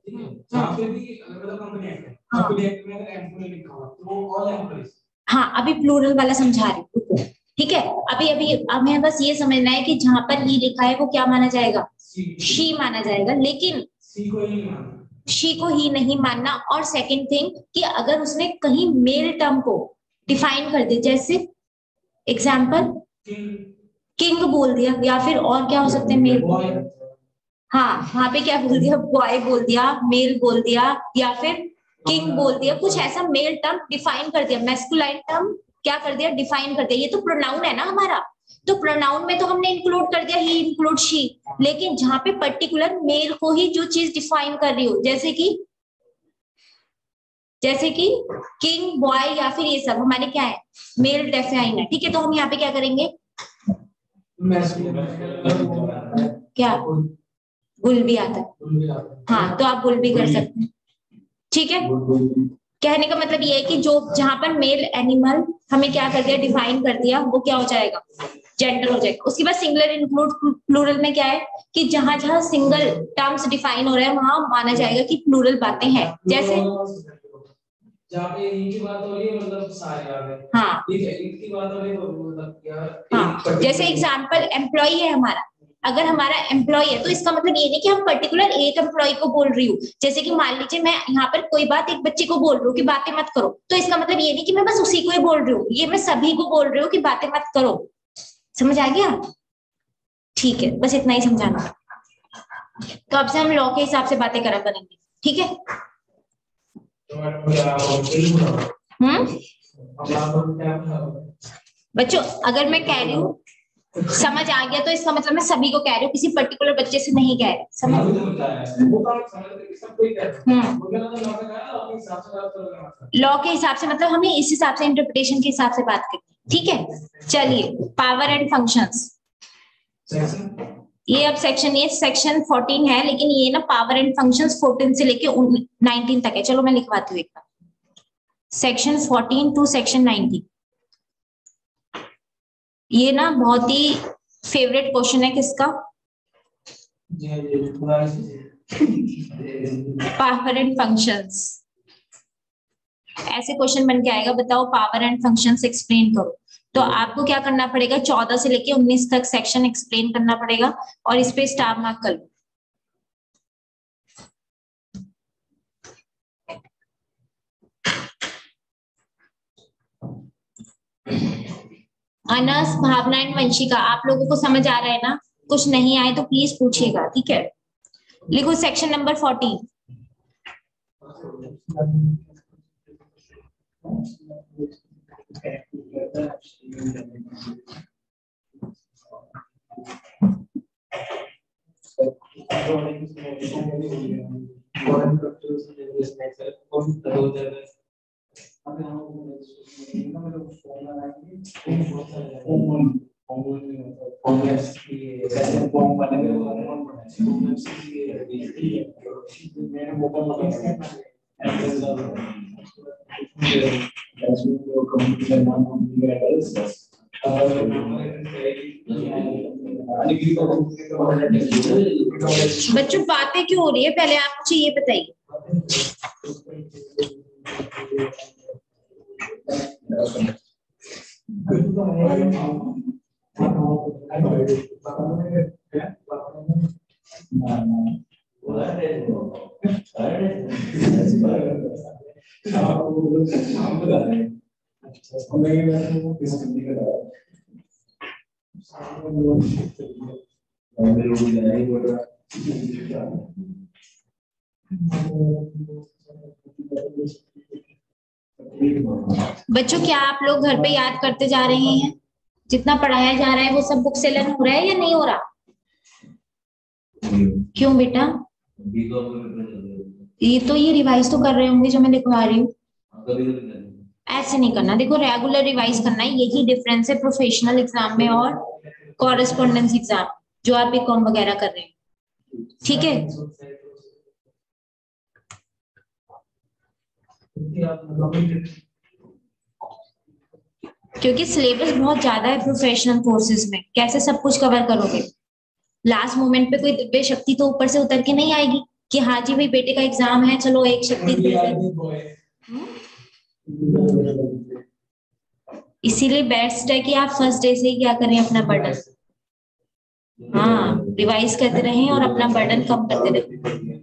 हाँ, अभी प्लूरल वाला समझा रही हूँ। ठीक है? अभी अभी हमें बस ये समझना है कि जहां पर ही लिखा है वो क्या माना जाएगा? शी माना जाएगा। लेकिन शी को ही नहीं मानना। और सेकंड थिंग कि अगर उसने कहीं मेल टर्म को डिफाइन कर दिया, जैसे एग्जाम्पल किंग बोल दिया, या फिर और क्या हो सकते हैं? मेल। हाँ, वहां पे क्या बोल दिया? बॉय बोल दिया, मेल बोल दिया, या फिर किंग बोल दिया। कुछ ऐसा मेल टर्म डिफाइन कर दिया, मैस्कुलाइन टर्म क्या कर दिया? डिफाइन कर दिया। ये तो प्रोनाउन है ना हमारा, तो प्रोनाउन में तो हमने इंक्लूड कर दिया ही इंक्लूड शी। लेकिन जहां पे पर्टिकुलर मेल को ही जो चीज डिफाइन कर रही हो, जैसे कि जैसे कि किंग, बॉय या फिर ये सब हमारे क्या है, मेल डेफाइन है, ठीक है। तो हम यहाँ पे क्या करेंगे, क्या बुल भी आता है, हाँ तो आप बुल भी कर सकते हैं, ठीक है। कहने का मतलब ये है कि जो जहां पर मेल एनिमल हमें क्या कर दिया, डिफाइन कर दिया, वो क्या हो जाएगा, जेंडर हो जाएगा। उसके बाद सिंगुलर इंक्लूड प्लूरल में क्या है कि जहां जहां सिंगल टर्म्स डिफाइन हो रहे हैं वहां माना जाएगा कि प्लूरल बातें हैं। जैसे जहाँ पे एक की बात हो रही है मतलब सारे आ गए, हाँ ठीक है, एक की बात हो रही है मतलब यार, हाँ जैसे एग्जाम्पल एम्प्लॉय है हमारा, अगर हमारा एम्प्लॉय है तो इसका मतलब ये नहीं कि हम पर्टिकुलर एक एम्प्लॉय को बोल रही हूँ। जैसे कि मान लीजिए मैं यहाँ पर कोई बात एक बच्चे को बोल रही हूँ कि बातें मत करो, तो इसका मतलब ये नहीं कि मैं बस उसी को ही बोल रही हूँ, ये मैं सभी को बोल रही हूँ कि बातें मत करो। समझ आ गया, ठीक है, बस इतना ही समझाना। तो अब से हम लॉ के हिसाब से बातें करा करेंगे, ठीक है। बच्चों अगर मैं कह रही हूँ समझ आ गया तो इसका मतलब मैं सभी को कह रही हूँ, किसी पर्टिकुलर बच्चे से नहीं कह रही, समझ। लॉ के हिसाब से मतलब हमें इस हिसाब से इंटरप्रिटेशन के हिसाब से बात करनी, ठीक है। चलिए पावर एंड फंक्शंस, ये अब सेक्शन, ये सेक्शन 14 है, लेकिन ये ना पावर एंड फंक्शंस 14 से लेके 19 तक है। चलो मैं लिखवाती हूँ एक बार, सेक्शन 14 टू सेक्शन 19। ये ना बहुत ही फेवरेट क्वेश्चन है किसका, पावर एंड फंक्शंस। ऐसे क्वेश्चन बन के आएगा, बताओ पावर एंड फंक्शंस एक्सप्लेन करो। तो आपको क्या करना पड़ेगा, 14 से लेके 19 तक सेक्शन एक्सप्लेन करना पड़ेगा और इस पे स्टार मार्क कर लो। अनस, भावना एंड वंशिका, आप लोगों को समझ आ रहा है ना? कुछ नहीं आए तो प्लीज पूछिएगा, ठीक है। लिखो सेक्शन नंबर 14। बच्चों बातें क्यों हो रही है, पहले आप मुझे ये बताइए। बच्चों क्या आप लोग घर पे याद करते जा रहे हैं? जितना पढ़ाया जा रहा है वो सब बुक से लर्न हो रहा है या नहीं हो रहा? क्यों बेटा? ये रिवाइज तो कर रहे होंगे जो मैं लिखवा रही हूँ। ऐसे नहीं करना, देखो रेगुलर रिवाइज करना है, यही डिफरेंस है प्रोफेशनल एग्जाम में और कॉरेस्पॉन्डेंस एग्जाम जो आप बीकॉम वगैरह कर रहे हैं, ठीक है। क्योंकि सिलेबस बहुत ज्यादा है प्रोफेशनल कोर्सेज में, कैसे सब कुछ कवर करोगे? लास्ट मोमेंट पे कोई दिव्य शक्ति तो ऊपर से उतर के नहीं आएगी कि हाँ जी भाई बेटे का एग्जाम है, चलो एक शक्ति दे दी। इसीलिए बेस्ट है कि आप फर्स्ट डे से ही क्या करें, अपना बर्डन, हाँ रिवाइज करते रहें और अपना बर्डन कम करते रहें।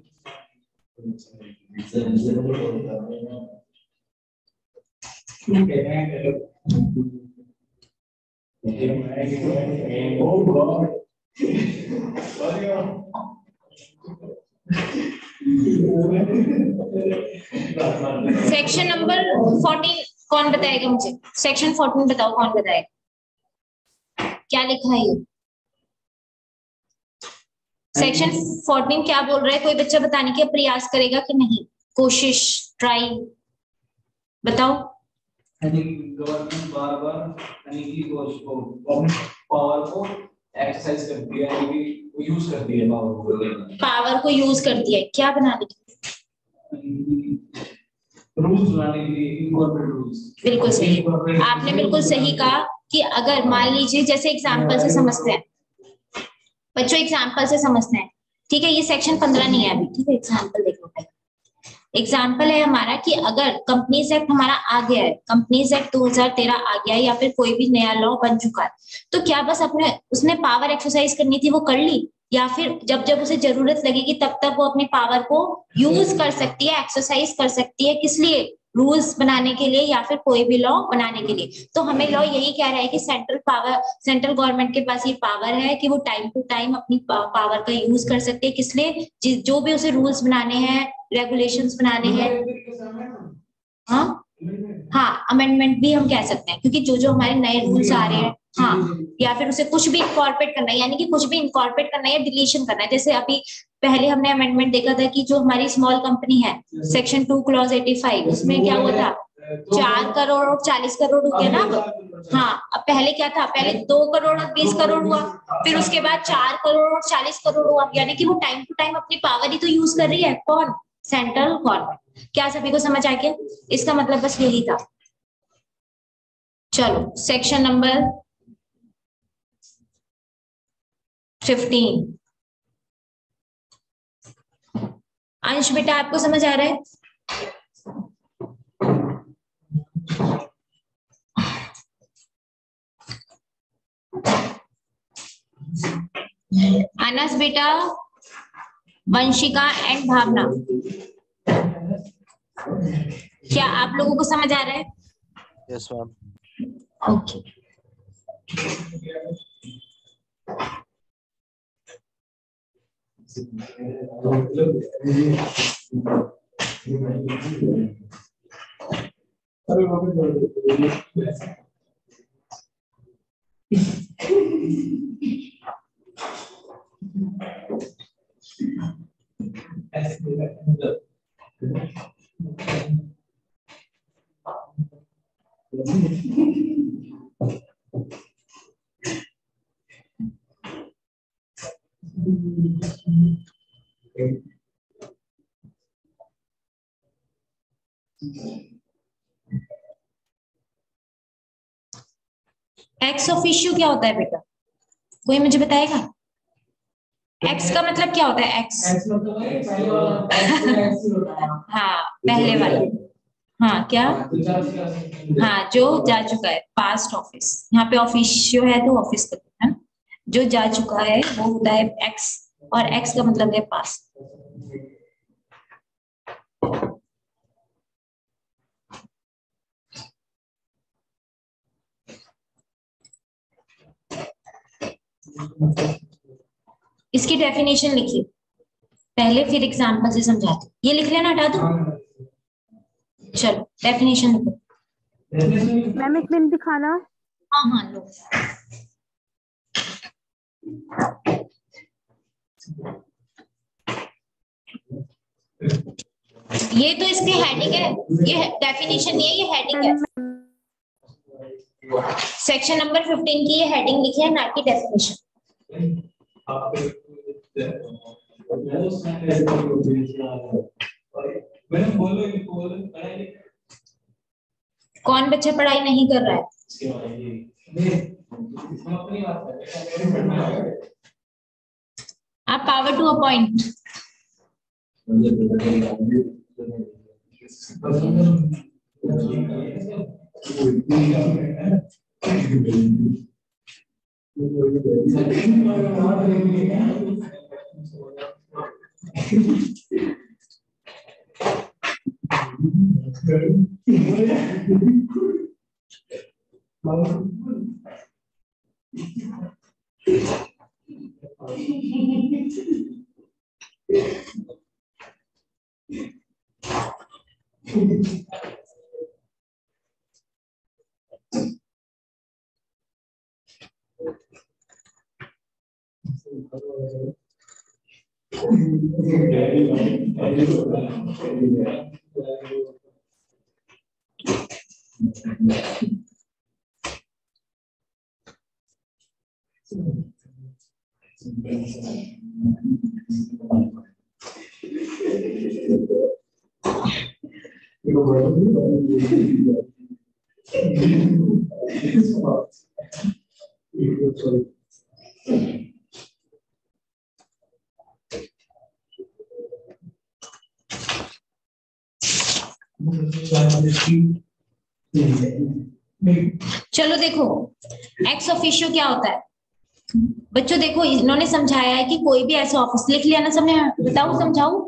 सेक्शन नंबर 14 कौन बताएगा मुझे? सेक्शन 14 बताओ कौन बताएगा, क्या लिखा है ये? सेक्शन 14 क्या बोल रहा है? कोई बच्चा बताने का प्रयास करेगा कि नहीं? कोशिश, ट्राई। बताओ। यानी कि गवर्नमेंट बार बार यानी कि पावर को एक्सरसाइज करती है, यानी कि यूज करती है पावर को यूज करती है क्या बनाने के लिए, रूल्स बनाने के लिए, इनकॉर्पोरेट रूल्स। बिल्कुल सही, आपने बिल्कुल सही कहा कि अगर मान लीजिए जैसे एग्जांपल से समझते हैं बच्चों, एग्जांपल से समझते हैं, ठीक है। ये सेक्शन 15 नहीं है अभी, ठीक है। एग्जांपल देखो, एग्जाम्पल है हमारा कि अगर कंपनीज एक्ट हमारा आ गया है, कंपनीज एक्ट 2013 आ गया है, या फिर कोई भी नया लॉ बन चुका है, तो क्या बस अपने उसने पावर एक्सरसाइज करनी थी वो कर ली, या फिर जब जब उसे जरूरत लगेगी तब तक वो अपनी पावर को यूज कर सकती है, एक्सरसाइज कर सकती है, किस लिए? रूल्स बनाने के लिए या फिर कोई भी लॉ बनाने के लिए। तो हमें लॉ यही कह रहा है कि सेंट्रल गवर्नमेंट के पास ये पावर है कि वो टाइम टू टाइम अपनी पावर का यूज कर सकते हैं, किस लिए? जो भी उसे रूल्स बनाने हैं, रेगुलेशंस बनाने हैं। हाँ हाँ, अमेंडमेंट भी हम कह सकते हैं, क्योंकि जो जो हमारे नए रूल्स आ रहे हैं, हाँ, या फिर उसे कुछ भी इनकॉर्पोरेट करना है, यानी कि कुछ भी इनकॉर्पोरेट करना है या डिलीशन करना है। जैसे अभी पहले हमने अमेंडमेंट देखा था कि जो हमारी स्मॉल कंपनी है, सेक्शन 2 क्लॉज 85, उसमें क्या हुआ था, 4 करोड़ और 40 करोड़ हो गया ना अब। हाँ, अब पहले क्या था, पहले 2 करोड़ और 20 करोड़ हुआ, फिर उसके बाद 4 करोड़ और 40 करोड़ हुआ, यानी कि वो टाइम टू टाइम अपनी पावर ही तो यूज कर रही है। कौन? Central government. क्या सभी को समझ आ गया? इसका मतलब बस यही था। चलो सेक्शन नंबर 15। अंश बेटा आपको समझ आ रहा है? अनस बेटा, वंशिका एंड भावना, क्या आप लोगों को समझ आ रहा है? Yes ma'am. Okay. Ex officio क्या होता है बेटा? कोई मुझे बताएगा? एक्स का मतलब क्या होता है? एक्स हाँ, पहले वाला। हाँ क्या? हाँ, जो जा चुका है, पास्ट ऑफिस। यहाँ पे ऑफिशियो है तो ऑफिस का है, जो जा चुका है वो होता है एक्स, और एक्स का मतलब है पास्ट। इसकी डेफिनेशन लिखिए पहले, फिर एग्जांपल से समझाते। ये लिख लेना, हटा दो। चलो डेफिनेशन लिखो। मैम एक मिनट दिखाना। हाँ हाँ लो। ये तो इसकी हेडिंग है, ये डेफिनेशन नहीं है, ये हेडिंग है। सेक्शन नंबर 15 की ये हेडिंग लिखी है, ना कि डेफिनेशन। कौन बच्चा पढ़ाई नहीं कर रहा है? आप पावर टू अपॉइंट। चलो देखो, एक्स ऑफिशियो क्या होता है बच्चों। देखो इन्होंने समझाया है कि कोई भी ऐसा ऑफिस, लिख लिया ना सबने, बताओ समझाओ।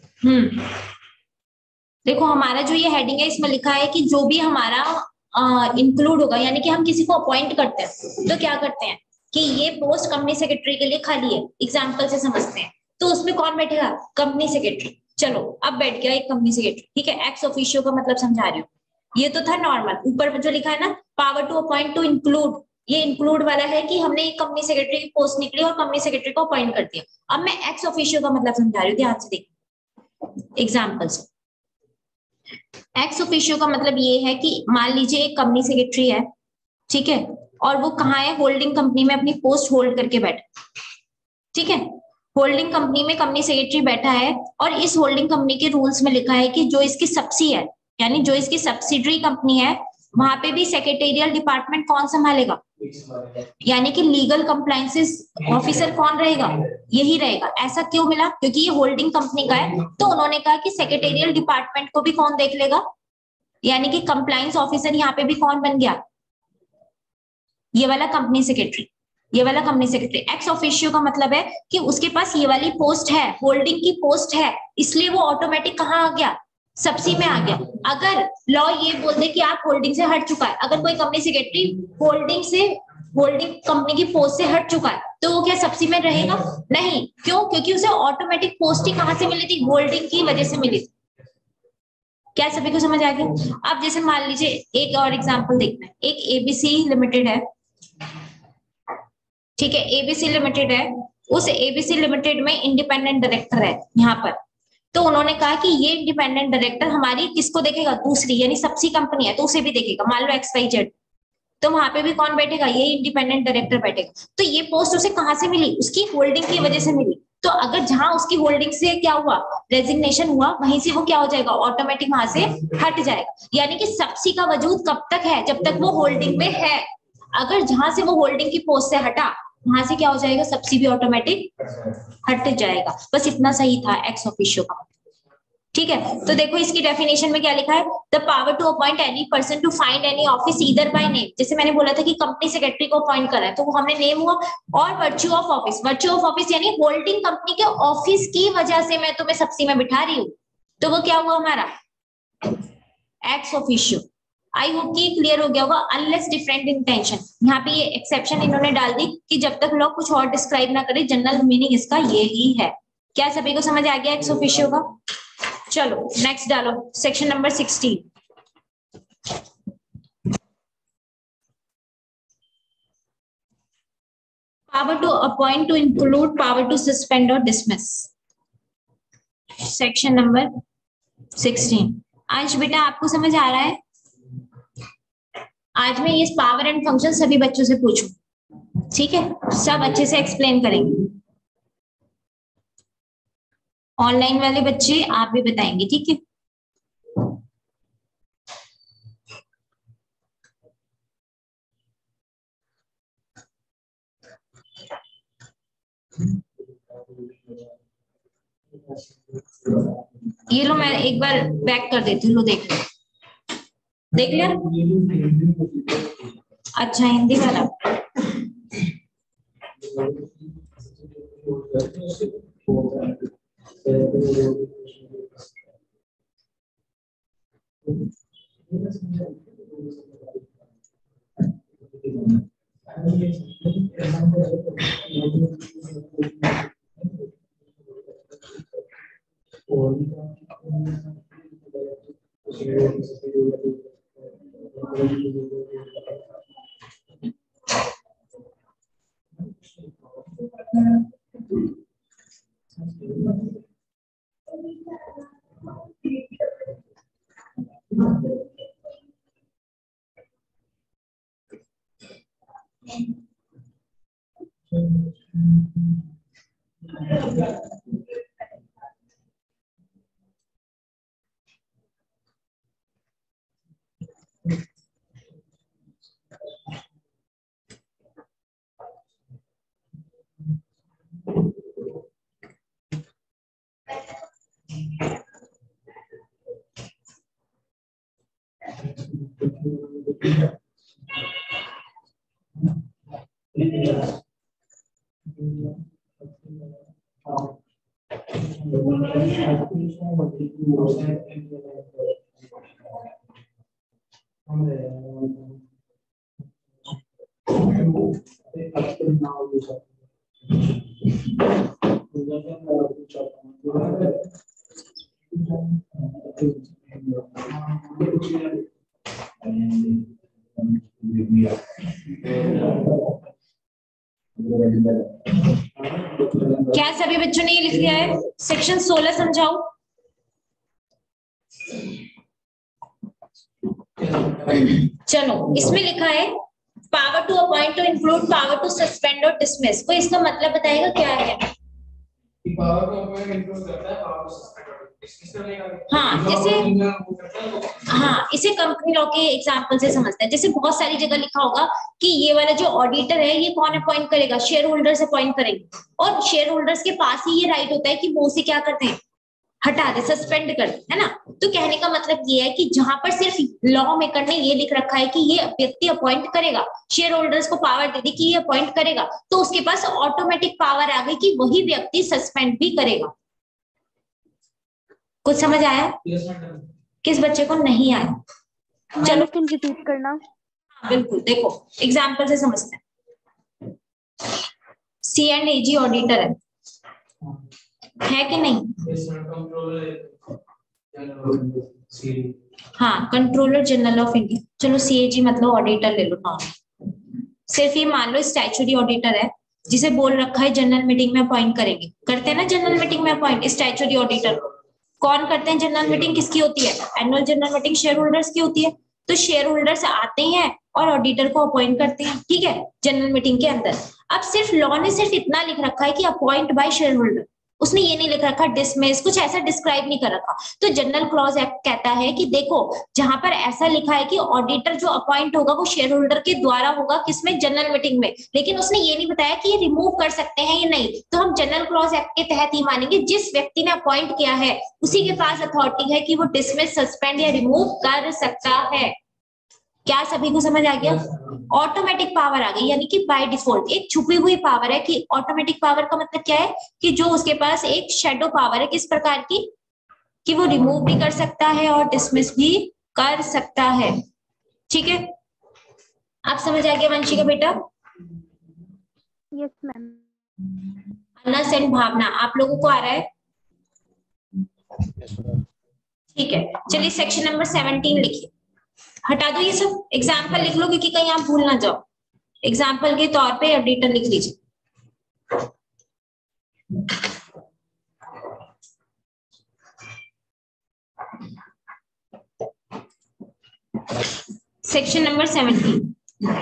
देखो हमारा जो ये हेडिंग है इसमें लिखा है कि जो भी हमारा इंक्लूड होगा, यानी कि हम किसी को अपॉइंट करते हैं तो क्या करते हैं कि ये पोस्ट कंपनी सेक्रेटरी के लिए खाली है, एग्जाम्पल से समझते हैं। तो उसमें कौन बैठेगा? Company secretary. चलो अब बैठ गया एक कंपनी सेक्रेटरी, ठीक है। एक्स ऑफिशियो का मतलब समझा रही हूँ। ये तो था नॉर्मल, ऊपर जो लिखा है ना power to appoint to include, ये इंक्लूड वाला है कि हमने एक कंपनी सेक्रेटरी की पोस्ट निकली और कंपनी सेक्रेटरी को अपॉइंट कर दिया। अब मैं एक्स ऑफिशियो का मतलब समझा रही हूँ, ध्यान से देखो एग्जाम्पल से। एक्स ऑफिशियो का मतलब ये है कि मान लीजिए एक कंपनी सेक्रेटरी है, ठीक है, और वो कहाँ है? होल्डिंग कंपनी में अपनी पोस्ट होल्ड करके बैठा, ठीक है। होल्डिंग कंपनी में कंपनी सेक्रेटरी बैठा है और इस होल्डिंग कंपनी के रूल्स में लिखा है कि जो इसकी सब्सी है, यानी जो इसकी सब्सिडरी कंपनी है, वहां पे भी सेक्रेटेरियल डिपार्टमेंट कौन संभालेगा? यानी कि लीगल कंप्लायंसेस ऑफिसर कौन रहेगा? यही रहेगा। ऐसा क्यों मिला? क्योंकि ये होल्डिंग कंपनी का है, तो उन्होंने कहा कि सेक्रेटेरियल डिपार्टमेंट को भी कौन देख लेगा? यानी कि कंप्लायंस ऑफिसर यहाँ पे भी कौन बन गया? ये वाला कंपनी सेक्रेटरी। ये वाला कंपनी सेक्रेटरी। एक्स ऑफिशियो का मतलब है कि उसके पास ये वाली पोस्ट है, होल्डिंग की पोस्ट है, इसलिए वो ऑटोमेटिक कहाँ आ गया? सब्सी में आ गया। अगर लॉ ये बोल दे कि आप होल्डिंग से हट चुका है, अगर कोई कंपनी सेक्रेटरी होल्डिंग कंपनी की पोस्ट से हट चुका है, तो वो क्या सब्सी में रहेगा? नहीं। क्यों? क्योंकि उसे ऑटोमेटिक पोस्ट ही कहां से मिली थी? होल्डिंग की वजह से मिली थी। क्या सभी को समझ आ गया? अब जैसे मान लीजिए एक और एग्जांपल देखना है। एक एबीसी लिमिटेड है, ठीक है, एबीसी लिमिटेड है। उस एबीसी लिमिटेड में इंडिपेंडेंट डायरेक्टर है यहाँ पर। तो उन्होंने कहा कि ये इंडिपेंडेंट डायरेक्टर हमारी किसको देखेगा? दूसरी, यानी सबसी कंपनी है तो उसे भी देखेगा। मान लो XYZ, तो वहां पे भी कौन बैठेगा? ये इंडिपेंडेंट डायरेक्टर बैठेगा। तो ये पोस्ट उसे कहां से मिली? उसकी होल्डिंग की वजह से मिली। तो अगर जहां उसकी होल्डिंग से क्या हुआ? रेजिग्नेशन हुआ, वहीं से वो क्या हो जाएगा? ऑटोमेटिक वहां से हट जाएगा। यानी कि सब्सी का वजूद कब तक है? जब तक वो होल्डिंग में है। अगर जहां से वो होल्डिंग की पोस्ट से हटा, वहां से क्या हो जाएगा? सब्सी भी ऑटोमेटिक हट जाएगा। बस इतना सही था एक्स ऑफिशियो का, ठीक है। तो देखो इसकी डेफिनेशन में क्या लिखा है? The power to appoint any person to find any office either by name. जैसे मैंने बोला था कि कंपनी सेक्रेटरी को अपॉइंट करा है, तो वो हमने नेम हुआ, और virtue of office. Virtue of office यानी होल्डिंग कंपनी के ऑफिस की वजह से मैं तुम्हें सब्सी में बिठा रही हूँ, तो वो क्या हुआ हमारा? Ex officio. आई होप कि क्लियर हो गया होगा। अनलेस डिफरेंट इंटेंशन, यहाँ पे ये एक्सेप्शन इन्होंने डाल दी कि जब तक लोग कुछ और डिस्क्राइब ना करे, जनरल मीनिंग इसका ये ही है। क्या सभी को समझ आ गया एक्स ऑफिशियो का? चलो नेक्स्ट डालो, section number 16। Power to appoint to include power to suspend और डिसमिस। Section number 16। आज बेटा आपको समझ आ रहा है? आज मैं ये पावर एंड फंक्शन सभी बच्चों से पूछूं, ठीक है? सब अच्छे से एक्सप्लेन करेंगे। ऑनलाइन वाले बच्चे आप भी बताएंगे, ठीक है? ये लो, मैं एक बार बैक कर देती हूँ, लो देख लो। देख लिया? अच्छा हिंदी वाला। क्या सभी बच्चों ने ये लिख दिया है? सेक्शन 16 समझाओ। चलो, इसमें लिखा है power to appoint to include power to suspend और डिसमिस। कोई इसका मतलब बताएगा क्या है? पावर टू अपॉइंट इंक्लूड करता है पावर टू सस्पेंड और डिसमिस करने का। हाँ, जैसे इसे कंपनी लॉ के एग्जांपल से समझते हैं। जैसे बहुत सारी जगह लिखा होगा कि ये वाला जो ऑडिटर है ये कौन अपॉइंट करेगा? शेयर होल्डर्स अपॉइंट करेंगे, और शेयर होल्डर्स के पास ही ये राइट होता है कि वो उसे क्या करते हैं, हटा दे, सस्पेंड कर दे, है ना। तो कहने का मतलब ये है कि जहां पर सिर्फ लॉ मेकर ने ये लिख रखा है कि ये व्यक्ति अपॉइंट करेगा, शेयर होल्डर्स को पावर दे दी कि ये अपॉइंट करेगा, तो उसके पास ऑटोमेटिक पावर आ गई कि वही व्यक्ति सस्पेंड भी करेगा। कुछ समझ आया? किस बच्चे को नहीं आया? चलो रिपीट करना। बिल्कुल, देखो एग्जाम्पल से समझते हैं। C&AG ऑडिटर है कि नहीं? हाँ, कंट्रोलर जनरल ऑफ इंडिया। चलो CAG मतलब ऑडिटर ले लो नाम। सिर्फ ये मान लो स्टैट्यूटरी ऑडिटर है जिसे बोल रखा है जनरल मीटिंग में अपॉइंट करेंगे। करते हैं ना जनरल मीटिंग में अपॉइंट स्टैट्यूटरी ऑडिटर को। कौन करते हैं जनरल मीटिंग? किसकी होती है? Annual general meeting share holders की होती है। तो शेयर होल्डर्स आते हैं और ऑडिटर को अपॉइंट करते हैं, ठीक है, जनरल मीटिंग के अंदर। अब सिर्फ लॉ ने सिर्फ इतना लिख रखा है कि अपॉइंट बाय शेयर होल्डर, उसने ये नहीं लिख रखा डिसमिस, कुछ ऐसा डिस्क्राइब नहीं कर रखा। तो जनरल क्लॉज एक्ट कहता है कि देखो जहां पर ऐसा लिखा है कि ऑडिटर जो अपॉइंट होगा वो शेयर होल्डर के द्वारा होगा, किसमें? जनरल मीटिंग में, लेकिन उसने ये नहीं बताया कि ये रिमूव कर सकते हैं या नहीं। तो हम जनरल क्लॉज एक्ट के तहत ही मानेंगे जिस व्यक्ति ने अपॉइंट किया है उसी के पास अथॉरिटी है कि वो डिसमिस, सस्पेंड या रिमूव कर सकता है। क्या सभी को समझ आ गया? ऑटोमेटिक पावर आ गई, यानी कि बाय डिफॉल्ट एक छुपी हुई पावर है। कि ऑटोमेटिक पावर का मतलब क्या है? कि जो उसके पास एक शेडो पावर है, किस प्रकार की? कि वो रिमूव भी कर सकता है और डिसमिस भी कर सकता है। ठीक है, आप समझ आ गया वंशिका बेटा? Yes ma'am. Anas and Bhavna, आप लोगों को आ रहा है? ठीक है, चलिए सेक्शन नंबर 17 लिखिए। हटा दो ये सब, एग्जाम्पल लिख लो क्योंकि कहीं आप भूल ना जाओ। एग्जाम्पल के तौर पे ऑडिटर लिख लीजिए। Section number 17,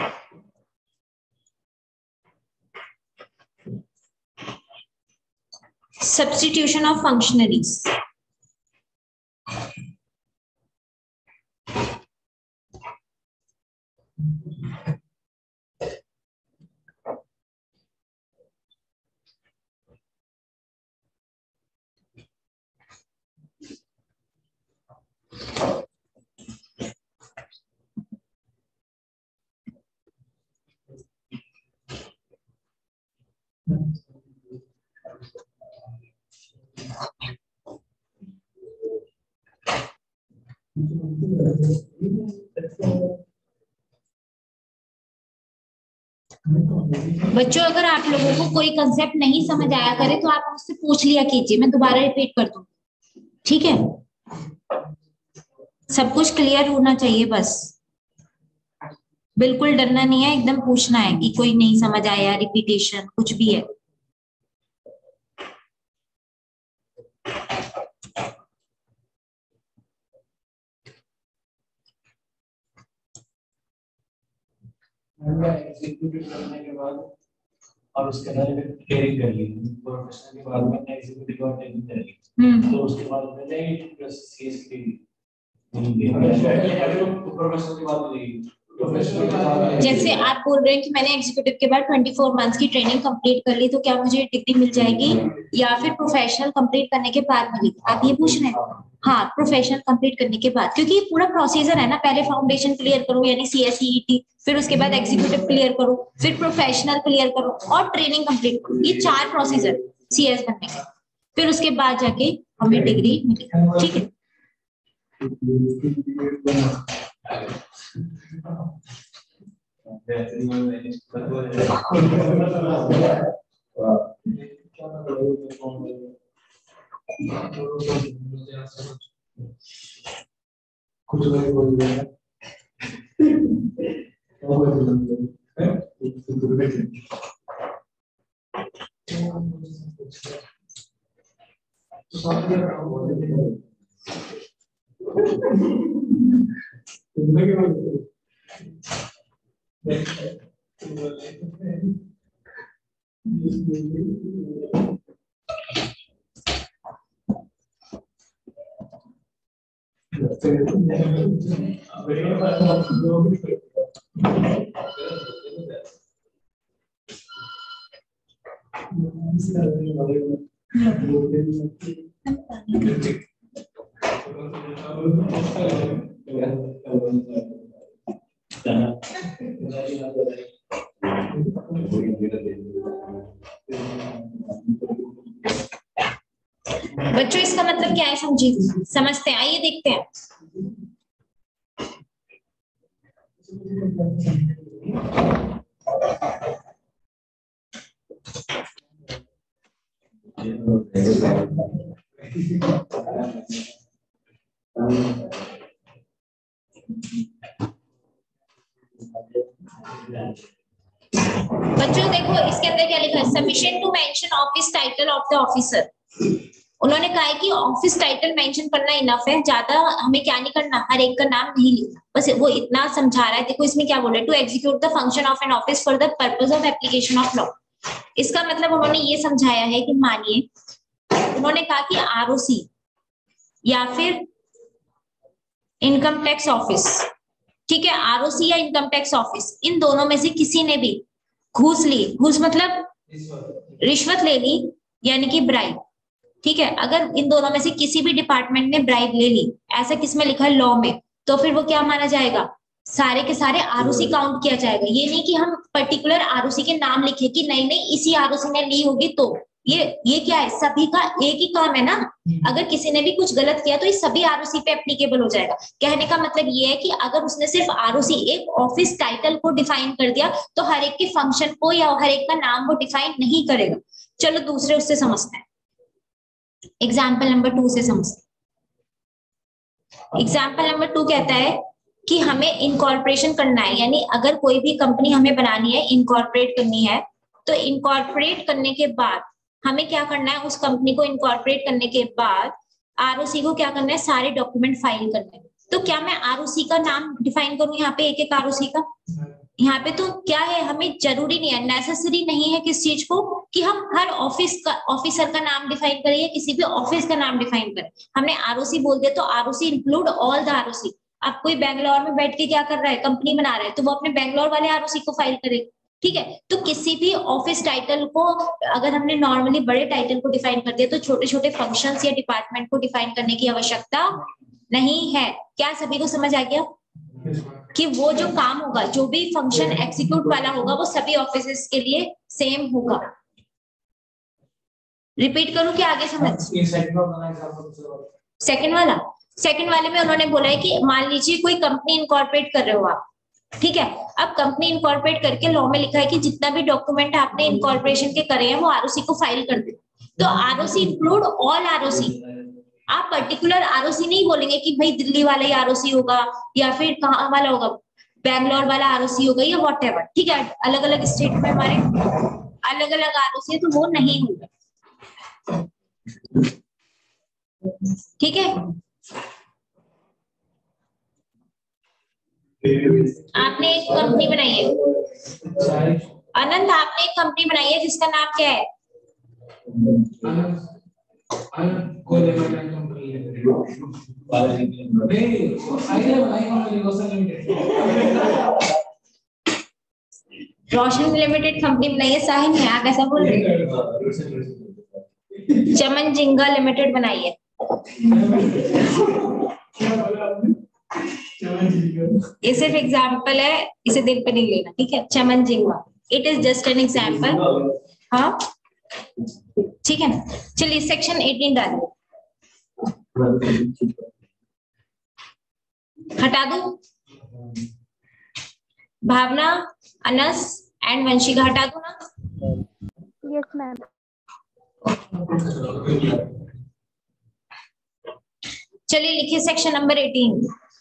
substitution of functionaries. बच्चों अगर आप लोगों को कोई कंसेप्ट नहीं समझ आया करे तो आप मुझसे पूछ लिया कीजिए, मैं दोबारा रिपीट कर दूं, ठीक है? सब कुछ क्लियर होना चाहिए, बस बिल्कुल डरना नहीं है, एकदम पूछना है कि कोई नहीं समझ आया, रिपीटेशन कुछ भी है। एग्जीक्यूट करने के बाद और उसके अंदर ट्रेनिंग कर ली प्रोफेशनल के बाद में एग्जीक्यूटिव और ट्रेनिंग कर ली, तो उसके बाद मैंने 8 प्लस सीएस की प्रोफेशनल के बाद ली। जैसे आप बोल रहे हैं कि मैंने एग्जीक्यूटिव के बाद 24 मंथ्स की ट्रेनिंग कंप्लीट कर ली, तो क्या मुझे डिग्री मिल जाएगी या फिर प्रोफेशनल कंप्लीट करने के बाद मिलेगी? आप ये पूछ रहे हैं? हाँ, प्रोफेशनल कंप्लीट करने के बाद, क्योंकि ये पूरा प्रोसीजर है ना, पहले फाउंडेशन क्लियर करो यानी CSEET, फिर उसके बाद एग्जीक्यूटिव क्लियर करो, फिर प्रोफेशनल क्लियर करो और ट्रेनिंग कंप्लीट करो। ये 4 प्रोसीजर CS बनने के, फिर उसके बाद जाके हमें डिग्री मिलेगी। ठीक है, बच्चों इसका मतलब क्या है समझते हैं? आइए देखते हैं। बच्चों देखो इसके अंदर क्या लिखा है, sufficient to mention office title of the officer. उन्होंने कहा है कि ऑफिस टाइटल मेंशन करना इनफ है, ज्यादा हमें क्या नहीं करना, हर एक का नाम नहीं लिखना, बस वो इतना समझा रहा है। देखो इसमें क्या बोला है, to execute the function of an office for the purpose of application of law. इसका मतलब उन्होंने ये समझाया है कि मानिए उन्होंने कहा कि ROC या फिर इनकम टैक्स ऑफिस, ठीक है, ROC या इनकम टैक्स ऑफिस, इन दोनों में से किसी ने भी घूस ली, घूस मतलब रिश्वत ले ली यानी कि ब्राइब, ठीक है, अगर इन दोनों में से किसी भी डिपार्टमेंट ने ब्राइब ले ली, ऐसा किसमें लिखा है लॉ में, तो फिर वो क्या माना जाएगा, सारे के सारे ROC काउंट किया जाएगा। ये नहीं कि हम पर्टिकुलर ROC के नाम लिखे कि नहीं नहीं इसी ROC ने ली होगी, तो ये क्या है, सभी का एक ही काम है ना। अगर किसी ने भी कुछ गलत किया तो ये सभी ROC पे एप्लीकेबल हो जाएगा। कहने का मतलब ये है कि अगर उसने सिर्फ ROC एक ऑफिस टाइटल को डिफाइन कर दिया तो हर एक के फंक्शन को या हर एक का नाम वो डिफाइन नहीं करेगा। चलो दूसरे उससे समझते हैं, एग्जाम्पल नंबर 2 से समझते हैं। एग्जाम्पल नंबर 2 कहता है कि हमें इनकॉर्पोरेशन करना है, यानी अगर कोई भी कंपनी हमें बनानी है, इनकॉर्पोरेट करनी है, तो इनकॉर्पोरेट करने के बाद हमें क्या करना है, उस कंपनी को इनकॉर्पोरेट करने के बाद ROC को क्या करना है, सारे डॉक्यूमेंट फाइल करने हैं। तो क्या मैं ROC का नाम डिफाइन करूं यहाँ पे, एक एक ROC का? यहाँ पे तो क्या है, हमें जरूरी नहीं है, नेसेसरी नहीं है किस चीज को कि हम हर ऑफिसर का नाम डिफाइन करें या किसी भी ऑफिस का नाम डिफाइन करें। हमने ROC बोल दिया तो ROC include all the ROC। अब कोई बैंगलोर में बैठ के क्या कर रहा है, कंपनी बना रहा है, तो वो अपने बैंगलोर वाले ROC को फाइल करेगा, ठीक है। तो किसी भी ऑफिस टाइटल को अगर हमने नॉर्मली बड़े टाइटल को डिफाइन कर दिया तो छोटे छोटे फंक्शंस या डिपार्टमेंट को डिफाइन करने की आवश्यकता नहीं है। क्या सभी को समझ आ गया कि वो जो काम होगा, जो भी फंक्शन एग्जीक्यूट वाला होगा, वो सभी ऑफिसेस के लिए सेम होगा। रिपीट करूं कि आगे समझ? सेकंड वाले में उन्होंने बोला है कि मान लीजिए कोई कंपनी इनकॉर्पोरेट कर रहे हो आप, ठीक है। अब कंपनी इनकॉर्पोरेट करके लॉ में लिखा है कि जितना भी डॉक्यूमेंट आपने इनकॉर्पोरेशन के करे हैं वो ROC को फाइल कर दे। तो ROC इंक्लूड ऑल ROC। आप पर्टिकुलर ROC नहीं बोलेंगे कि भाई दिल्ली वाला ही ROC होगा या फिर कहाँ वाला होगा, बैंगलोर वाला ROC होगा या वॉट एवर, ठीक है। अलग अलग स्टेट में हमारे अलग अलग ROC है, तो वो नहीं होगा, ठीक है। आपने एक कंपनी बनाई है, अनंत, आपने एक कंपनी बनाई है जिसका नाम क्या है? रोशन लिमिटेड कंपनी बनाई है, साहिल है, आप ऐसा बोल रहे हैं? चमन जिंगा लिमिटेड बनाई है। ये सिर्फ एग्जाम्पल है, इसे दिल पे नहीं लेना, ठीक है? चमन जिंगा, it is just an example. हाँ ठीक है, चलिए सेक्शन 18 डालिए, हटा दो। भावना, अनस एंड वंशिका हटा दो ना। Yes ma'am. चलिए लिखिए सेक्शन नंबर 18।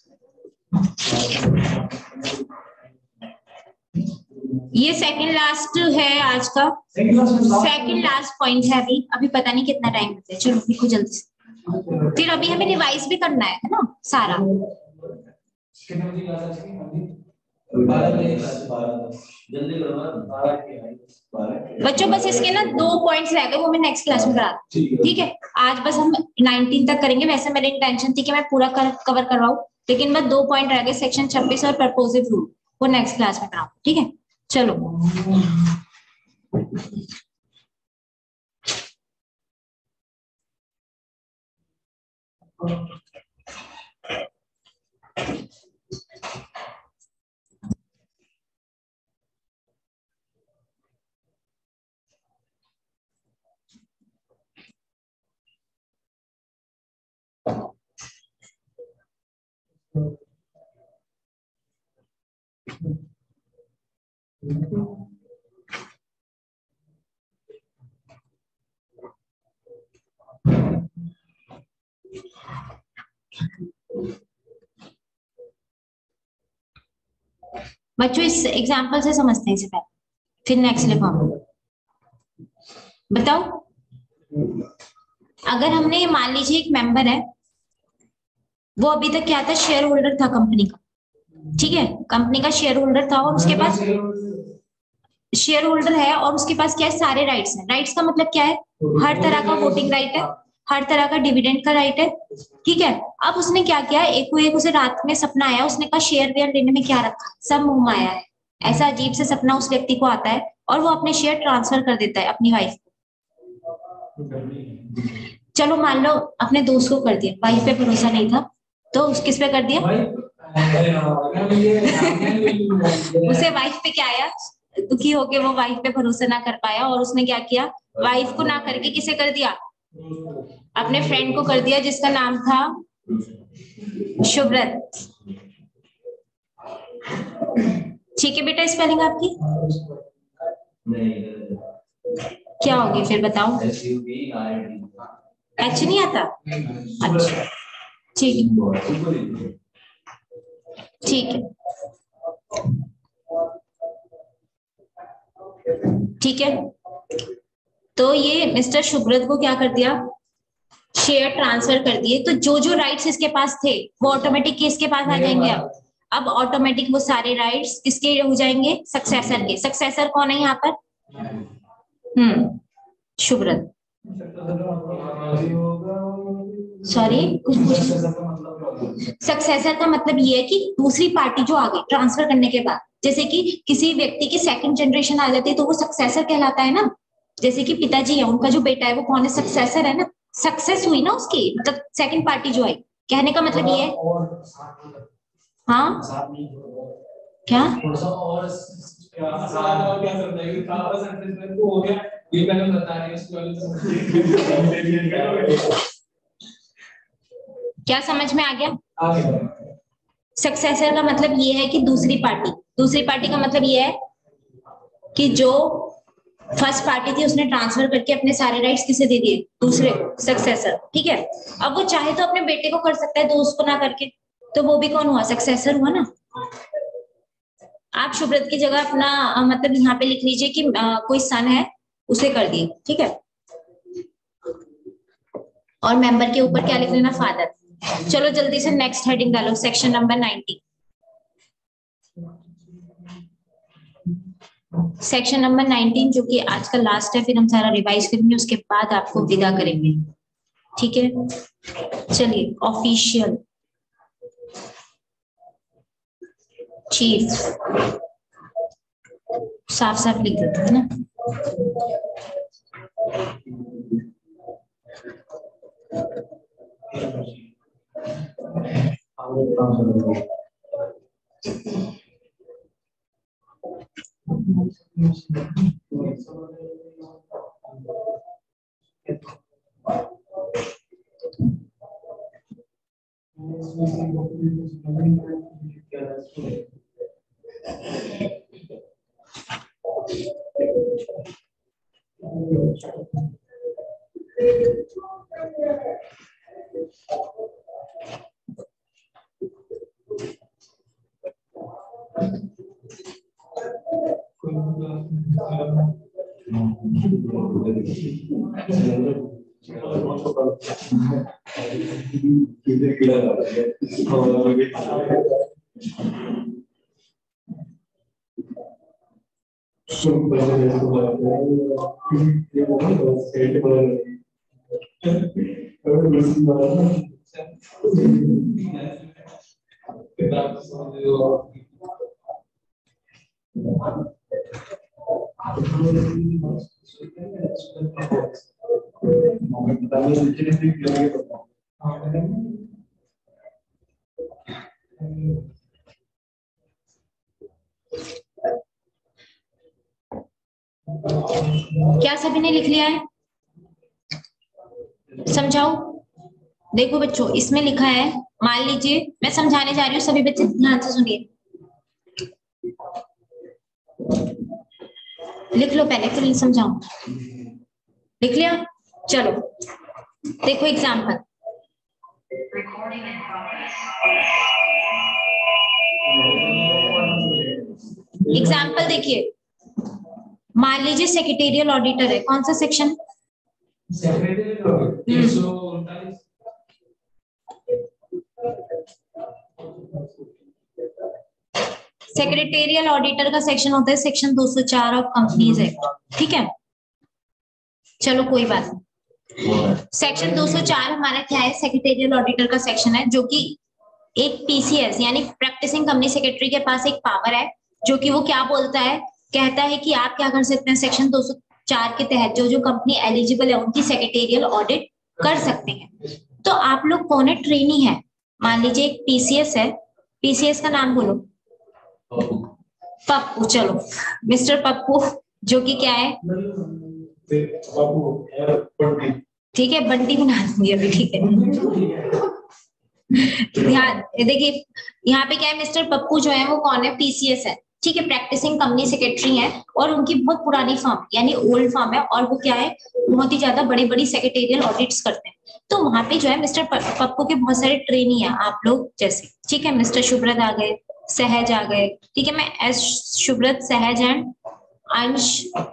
ये सेकंड लास्ट है आज का, सेकंड लास्ट पॉइंट है। अभी पता नहीं कितना टाइम लगता है, चलो लिखो जल्दी से, फिर अभी हमें रिवाइज भी करना है ना सारा। बच्चों बस इसके ना 2 पॉइंट्स रह गए, वो मैं नेक्स्ट क्लास में करा दूं, ठीक है? आज बस हम 19 तक करेंगे, वैसे मेरी इंटेंशन थी कि मैं पूरा कवर करवाऊं, लेकिन बस 2 पॉइंट रह गए, सेक्शन 26 और प्रपोजिव रूल, वो नेक्स्ट क्लास में कराऊं, ठीक है? चलो बच्चों इस एग्जाम्पल से समझते हैं इसे पहले, फिर नेक्स्ट लिखो। बताओ, अगर हमने मान लीजिए एक मेंबर है, वो अभी तक क्या था, शेयर होल्डर था कंपनी का, ठीक है? कंपनी का शेयर होल्डर था और उसके पास शेयर होल्डर है और उसके पास क्या है, सारे राइट्स हैं। राइट्स का मतलब क्या है? हर तरह का वोटिंग राइट है, हर तरह का डिविडेंड का राइट है, ठीक है? अब उसने क्या किया, एक उसे रात में सपना आया, उसने कहा शेयर वेयर लेने में क्या रखा, सब मुंह माया है। ऐसा अजीब से सपना उस व्यक्ति को आता है और वो अपने शेयर ट्रांसफर कर देता है अपनी वाइफ को। चलो मान लो अपने दोस्त को कर दिया, वाइफ पे भरोसा नहीं था तो किस पे कर दिया? उसे वाइफ पे क्या आया, दुखी होके वो वाइफ पे भरोसा ना कर पाया और उसने क्या किया, वाइफ को ना करके किसे कर दिया, अपने फ्रेंड को कर दिया जिसका नाम था शुभ्रत। ठीक है बेटा, स्पेलिंग आपकी क्या होगी फिर बताओ? एच नहीं आता? अच्छा ठीक है, ठीक है, ठीक है। तो ये मिस्टर शुभ्रत को क्या कर दिया, शेयर ट्रांसफर कर दिए। तो जो जो राइट्स इसके पास थे वो ऑटोमेटिक किसके पास आ जाएंगे? अब ऑटोमेटिक वो सारे राइट्स किसके हो जाएंगे? सक्सेसर के। सक्सेसर कौन है यहाँ पर? शुभ्रत। सॉरी कुछ सक्सेसर का मतलब ये है कि दूसरी पार्टी जो आ गई ट्रांसफर करने के बाद, जैसे कि किसी व्यक्ति की सेकंड जनरेशन आ जाती है तो वो सक्सेसर कहलाता है ना। जैसे कि पिताजी है, उनका जो बेटा है वो कौन है? सक्सेसर है ना, सक्सेस हुई ना उसकी, मतलब सेकंड पार्टी जो आई। कहने का मतलब ये है, हाँ क्या क्या समझ में आ गया? सक्सेसर का मतलब ये है कि दूसरी पार्टी, दूसरी पार्टी का मतलब ये है कि जो फर्स्ट पार्टी थी उसने ट्रांसफर करके अपने सारे राइट्स किसे दे दिए? दूसरे को, सक्सेसर, ठीक है? अब वो चाहे तो अपने बेटे को कर सकता है दोस्त को ना करके, तो वो भी कौन हुआ? सक्सेसर हुआ ना। आप शुभ्रत की जगह अपना मतलब यहाँ पे लिख लीजिए कि कोई सन है उसे कर दिए, ठीक है? और मेंबर के ऊपर क्या लिख लेना? फादर। चलो जल्दी से नेक्स्ट हेडिंग डालो, सेक्शन नंबर 90। सेक्शन नंबर 19 जो कि आज का लास्ट है, फिर हम सारा रिवाइज करेंगे, उसके बाद आपको विदा करेंगे। ठीक है, चलिए। ऑफिशियल, चीफ, साफ साफ लिख देते हैं ना। क्या सभी ने लिख लिया है? समझाओ। देखो बच्चों, इसमें लिखा है, मान लीजिए मैं समझाने जा रही हूँ, सभी बच्चे ध्यान से सुनिए। लिख लो पहले, फिर समझाऊं। लिख लिया? चलो देखो एग्जाम्पल। एग्जाम्पल देखिए, मान लीजिए सेक्रेटेरियल ऑडिटर है, कौन सा सेक्शन? सेक्रेटेरियल ऑडिटर का सेक्शन होता है सेक्शन 204 ऑफ कंपनीज एक्ट। ठीक है, चलो कोई बात नहीं। सेक्शन 204 हमारा क्या है? सेक्रेटेरियल ऑडिटर का सेक्शन है, जो कि एक पीसीएस यानी प्रैक्टिसिंग कंपनी सेक्रेटरी के पास एक पावर है, जो कि वो क्या बोलता है, कहता है कि आप क्या कर सकते हैं, सेक्शन 204 के तहत जो जो कंपनी एलिजिबल है उनकी सेक्रेटेरियल ऑडिट कर सकते हैं। तो आप लोग कौन है? ट्रेनी है। मान लीजिए एक पीसीएस है, पीसीएस का नाम बोलो। पप्पू। चलो मिस्टर पप्पू, जो कि क्या है? ठीक है, बंटी बना दूंगी अभी। ठीक है, ध्यान देखिए, यहाँ पे क्या है, मिस्टर पप्पू जो है वो कौन है? पीसीएस है। ठीक है, प्रैक्टिसिंग कंपनी सेक्रेटरी है, और उनकी बहुत पुरानी फर्म यानी ओल्ड फर्म है, और वो क्या है, बहुत ही ज्यादा बड़ी बड़ी सेक्रेटेरियल ऑडिट्स करते हैं। तो वहां पे जो है मिस्टर पप्पू के बहुत सारे ट्रेनी है, आप लोग जैसे। ठीक है, मिस्टर शुभ्रत आ गए, सहज आ गए। ठीक है, मैं एस शुभ्रत, सहज एंड अंश,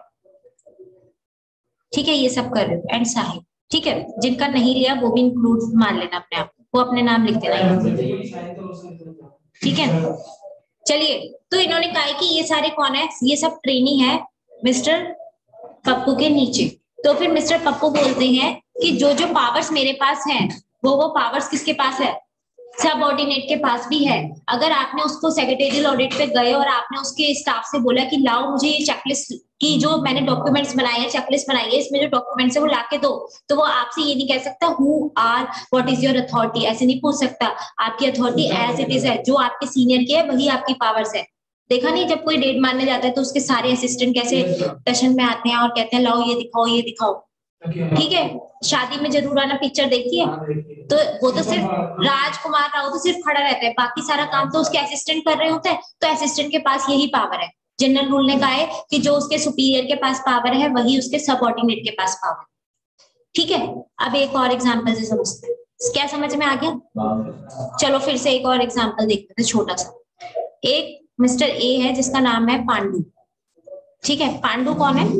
ठीक है, ये सब कर रहे हो, एंड साहिब। ठीक है, जिनका नहीं लिया वो भी इंक्लूड मान लेना अपने आप, वो अपने नाम लिख देना। ठीक है, चलिए। तो इन्होंने कहा है कि ये सारे कौन है? ये सब ट्रेनी है मिस्टर पप्पू के नीचे। तो फिर मिस्टर पप्पू बोलते हैं कि जो जो पावर्स मेरे पास हैं, वो पावर्स किसके पास है? सबऑर्डिनेट के पास भी है। अगर आपने उसको सेक्रेटेरियल ऑडिट पे गए और आपने उसके स्टाफ से बोला कि लाओ मुझे ये चेकलिस्ट की जो मैंने डॉक्यूमेंट्स बनाए हैं, चेकलिस्ट बनाई है, इसमें जो डॉक्यूमेंट्स है वो लाके दो, तो वो आपसे ये नहीं कह सकता who are what is your authority, ऐसे नहीं पूछ सकता। आपकी अथॉरिटी एज इट इज है, जो आपके सीनियर की है वही आपकी पावर्स है। देखा नहीं, जब कोई डेट मारने जाता है तो उसके सारे असिस्टेंट कैसे टशन में आते हैं और कहते हैं लाओ ये दिखाओ ये दिखाओ। ठीक है, शादी में जरूर आना पिक्चर देखी है, तो वो तो सिर्फ राजकुमार राव तो सिर्फ खड़ा रहता है, बाकी सारा काम तो उसके असिस्टेंट कर रहे होते हैं। तो असिस्टेंट के पास यही पावर है। जनरल रूल ने कहा है कि जो उसके सुपीरियर के पास पावर है वही उसके सबऑर्डिनेट के पास पावर। ठीक है, अब एक और एग्जांपल से समझते हैं, क्या समझ में आ गया? चलो फिर से एक और एग्जांपल देखते हैं, छोटा सा। एक मिस्टर ए है जिसका नाम है पांडु। ठीक है, पांडु कौन है?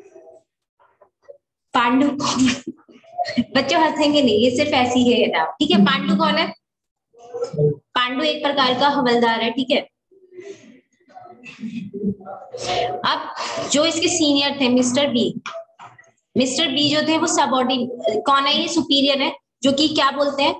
पांडु बच्चों हंसेंगे नहीं, ये सिर्फ ऐसी है ना। ठीक है, पांडु कौन है? पांडु एक प्रकार का हवलदार है। ठीक है, अब जो इसके सीनियर थे मिस्टर बी जो थे वो सबऑर्डिनेट, कौन है ये, सुपीरियर है, जो कि क्या बोलते हैं,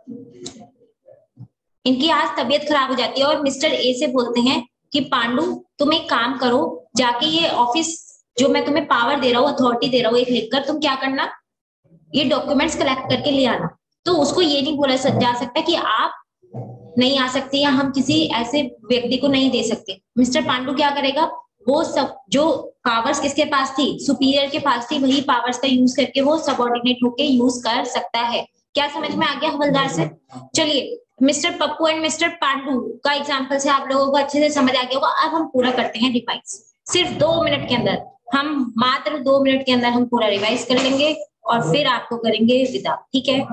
इनकी आज तबीयत खराब हो जाती है और मिस्टर ए से बोलते हैं कि पांडु तुम एक काम करो, जाके ये ऑफिस जो मैं तुम्हें पावर दे रहा हूँ, अथॉरिटी दे रहा हूँ एक लिखकर, तुम क्या करना, ये डॉक्यूमेंट्स कलेक्ट करके ले आना। तो उसको ये नहीं बोला जा सकता कि आप नहीं आ सकते या हम किसी ऐसे व्यक्ति को नहीं दे सकते। मिस्टर पांडु क्या करेगा, वो सब जो पावर्स किसके पास थी, सुपीरियर के पास थी, वही पावर्स का यूज करके वो सबऑर्डिनेट होके यूज कर सकता है। क्या समझ में आ गया हवलदार से? चलिए, mister Pappu and mister Pandu का एग्जांपल से आप लोगों को अच्छे से समझ आ गया होगा। अब हम पूरा करते हैं रिवाइज, सिर्फ 2 मिनट के अंदर, हम मात्र 2 मिनट के अंदर हम पूरा रिवाइज कर लेंगे और फिर आपको करेंगे विदा, ठीक है?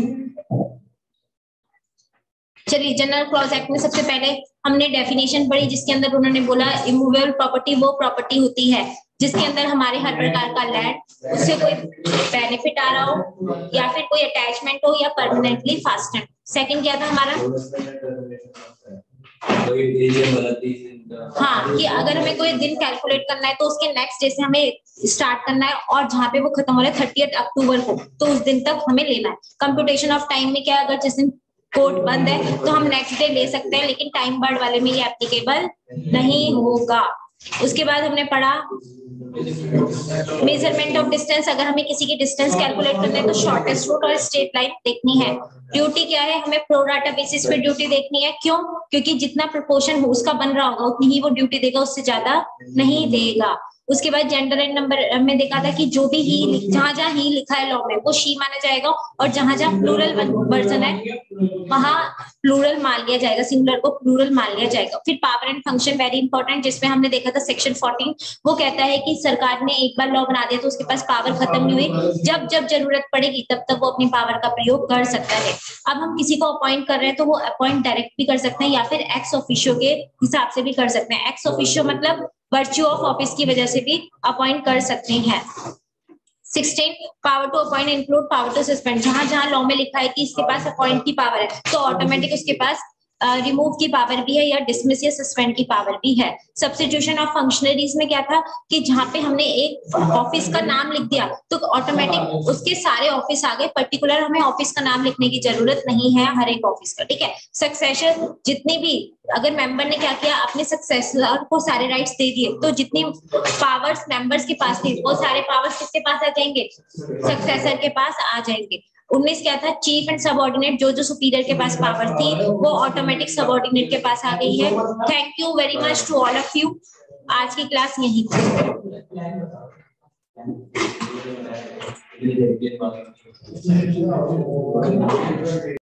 चलिए, जनरल क्लॉज एक्ट में सबसे पहले हमने डेफिनेशन पढ़ी, जिसके अंदर उन्होंने बोला इमूवेबल प्रॉपर्टी वो प्रॉपर्टी होती है जिसके अंदर हमारे हर प्रकार का लैंड, उससे कोई बेनिफिट आ रहा हो या फिर कोई अटैचमेंट हो या परमानेंटली फास्टेड। सेकंड क्या था हमारा, हाँ, कि अगर हमें कोई दिन कैलकुलेट करना है तो उसके नेक्स्ट डे से हमें स्टार्ट करना है और जहाँ पे वो खत्म हो रहा है 30 अक्टूबर को, तो उस दिन तक हमें लेना है। कंप्यूटेशन ऑफ टाइम में क्या, अगर जिस दिन कोर्ट बंद है तो हम नेक्स्ट डे ले सकते हैं, लेकिन टाइम बार्ड वाले में ये एप्लीकेबल नहीं होगा। उसके बाद हमने पढ़ा मेजरमेंट ऑफ डिस्टेंस, अगर हमें किसी की डिस्टेंस कैलकुलेट करना है तो शॉर्टेस्ट रूट और स्ट्रेट लाइन देखनी है। ड्यूटी क्या है, हमें प्रो राटा बेसिस पे ड्यूटी देखनी है। क्यों? क्योंकि जितना प्रोपोर्शन उसका बन रहा होगा उतनी ही वो ड्यूटी देगा, उससे ज्यादा नहीं देगा। उसके बाद जेंडर एंड नंबर में देखा था कि जो भी ही, जहां जहां ही लिखा है लॉ में वो शी माना जाएगा और जहां जहां प्लूरल वर्जन है वहां प्लूरल मान लिया जाएगा, सिंगुलर को प्लूरल मान लिया जाएगा। फिर power and function very important, जिसमें हमने देखा था सेक्शन 14, वो कहता है कि सरकार ने एक बार लॉ बना दिया तो उसके पास पावर खत्म नहीं हुई, जब जब जरूरत पड़ेगी तब तक वो अपनी पावर का प्रयोग कर सकता है। अब हम किसी को अपॉइंट कर रहे हैं तो वो अपॉइंट डायरेक्ट भी कर सकते हैं या फिर एक्स ऑफिशियो के हिसाब से भी कर सकते हैं। एक्स ऑफिशियो मतलब वर्च्यू ऑफ ऑफिस की वजह से भी अपॉइंट कर सकते हैं। 16 power to appoint include power to suspend, जहां जहां लॉ में लिखा है कि इसके पास अपॉइंट की पावर है तो ऑटोमेटिक उसके पास रिमूव की पावर भी है या डिसमिस या सस्पेंड की पावर भी है। सब्स्टिट्यूशन ऑफ फंक्शनरीज में क्या था कि जहां पे हमने एक ऑफिस का नाम लिख दिया तो ऑटोमेटिक उसके सारे ऑफिस आ गए, पर्टिकुलर हमें ऑफिस का नाम लिखने की जरूरत नहीं है हर एक ऑफिस का, ठीक है? सक्सेशन, जितनी भी अगर मेंबर ने क्या किया, अपने सक्सेसर को सारे राइट्स दे दिए तो जितनी पावर्स मेंबर्स के पास थी वो सारे पावर्स किसके पास आ जाएंगे, सक्सेसर के पास आ जाएंगे। 19 क्या था, चीफ एंड सबऑर्डिनेट, जो जो सुपीरियर के पास पावर थी वो ऑटोमेटिक सबऑर्डिनेट के पास आ गई है। Thank you very much to all of you. आज की क्लास यहीं पर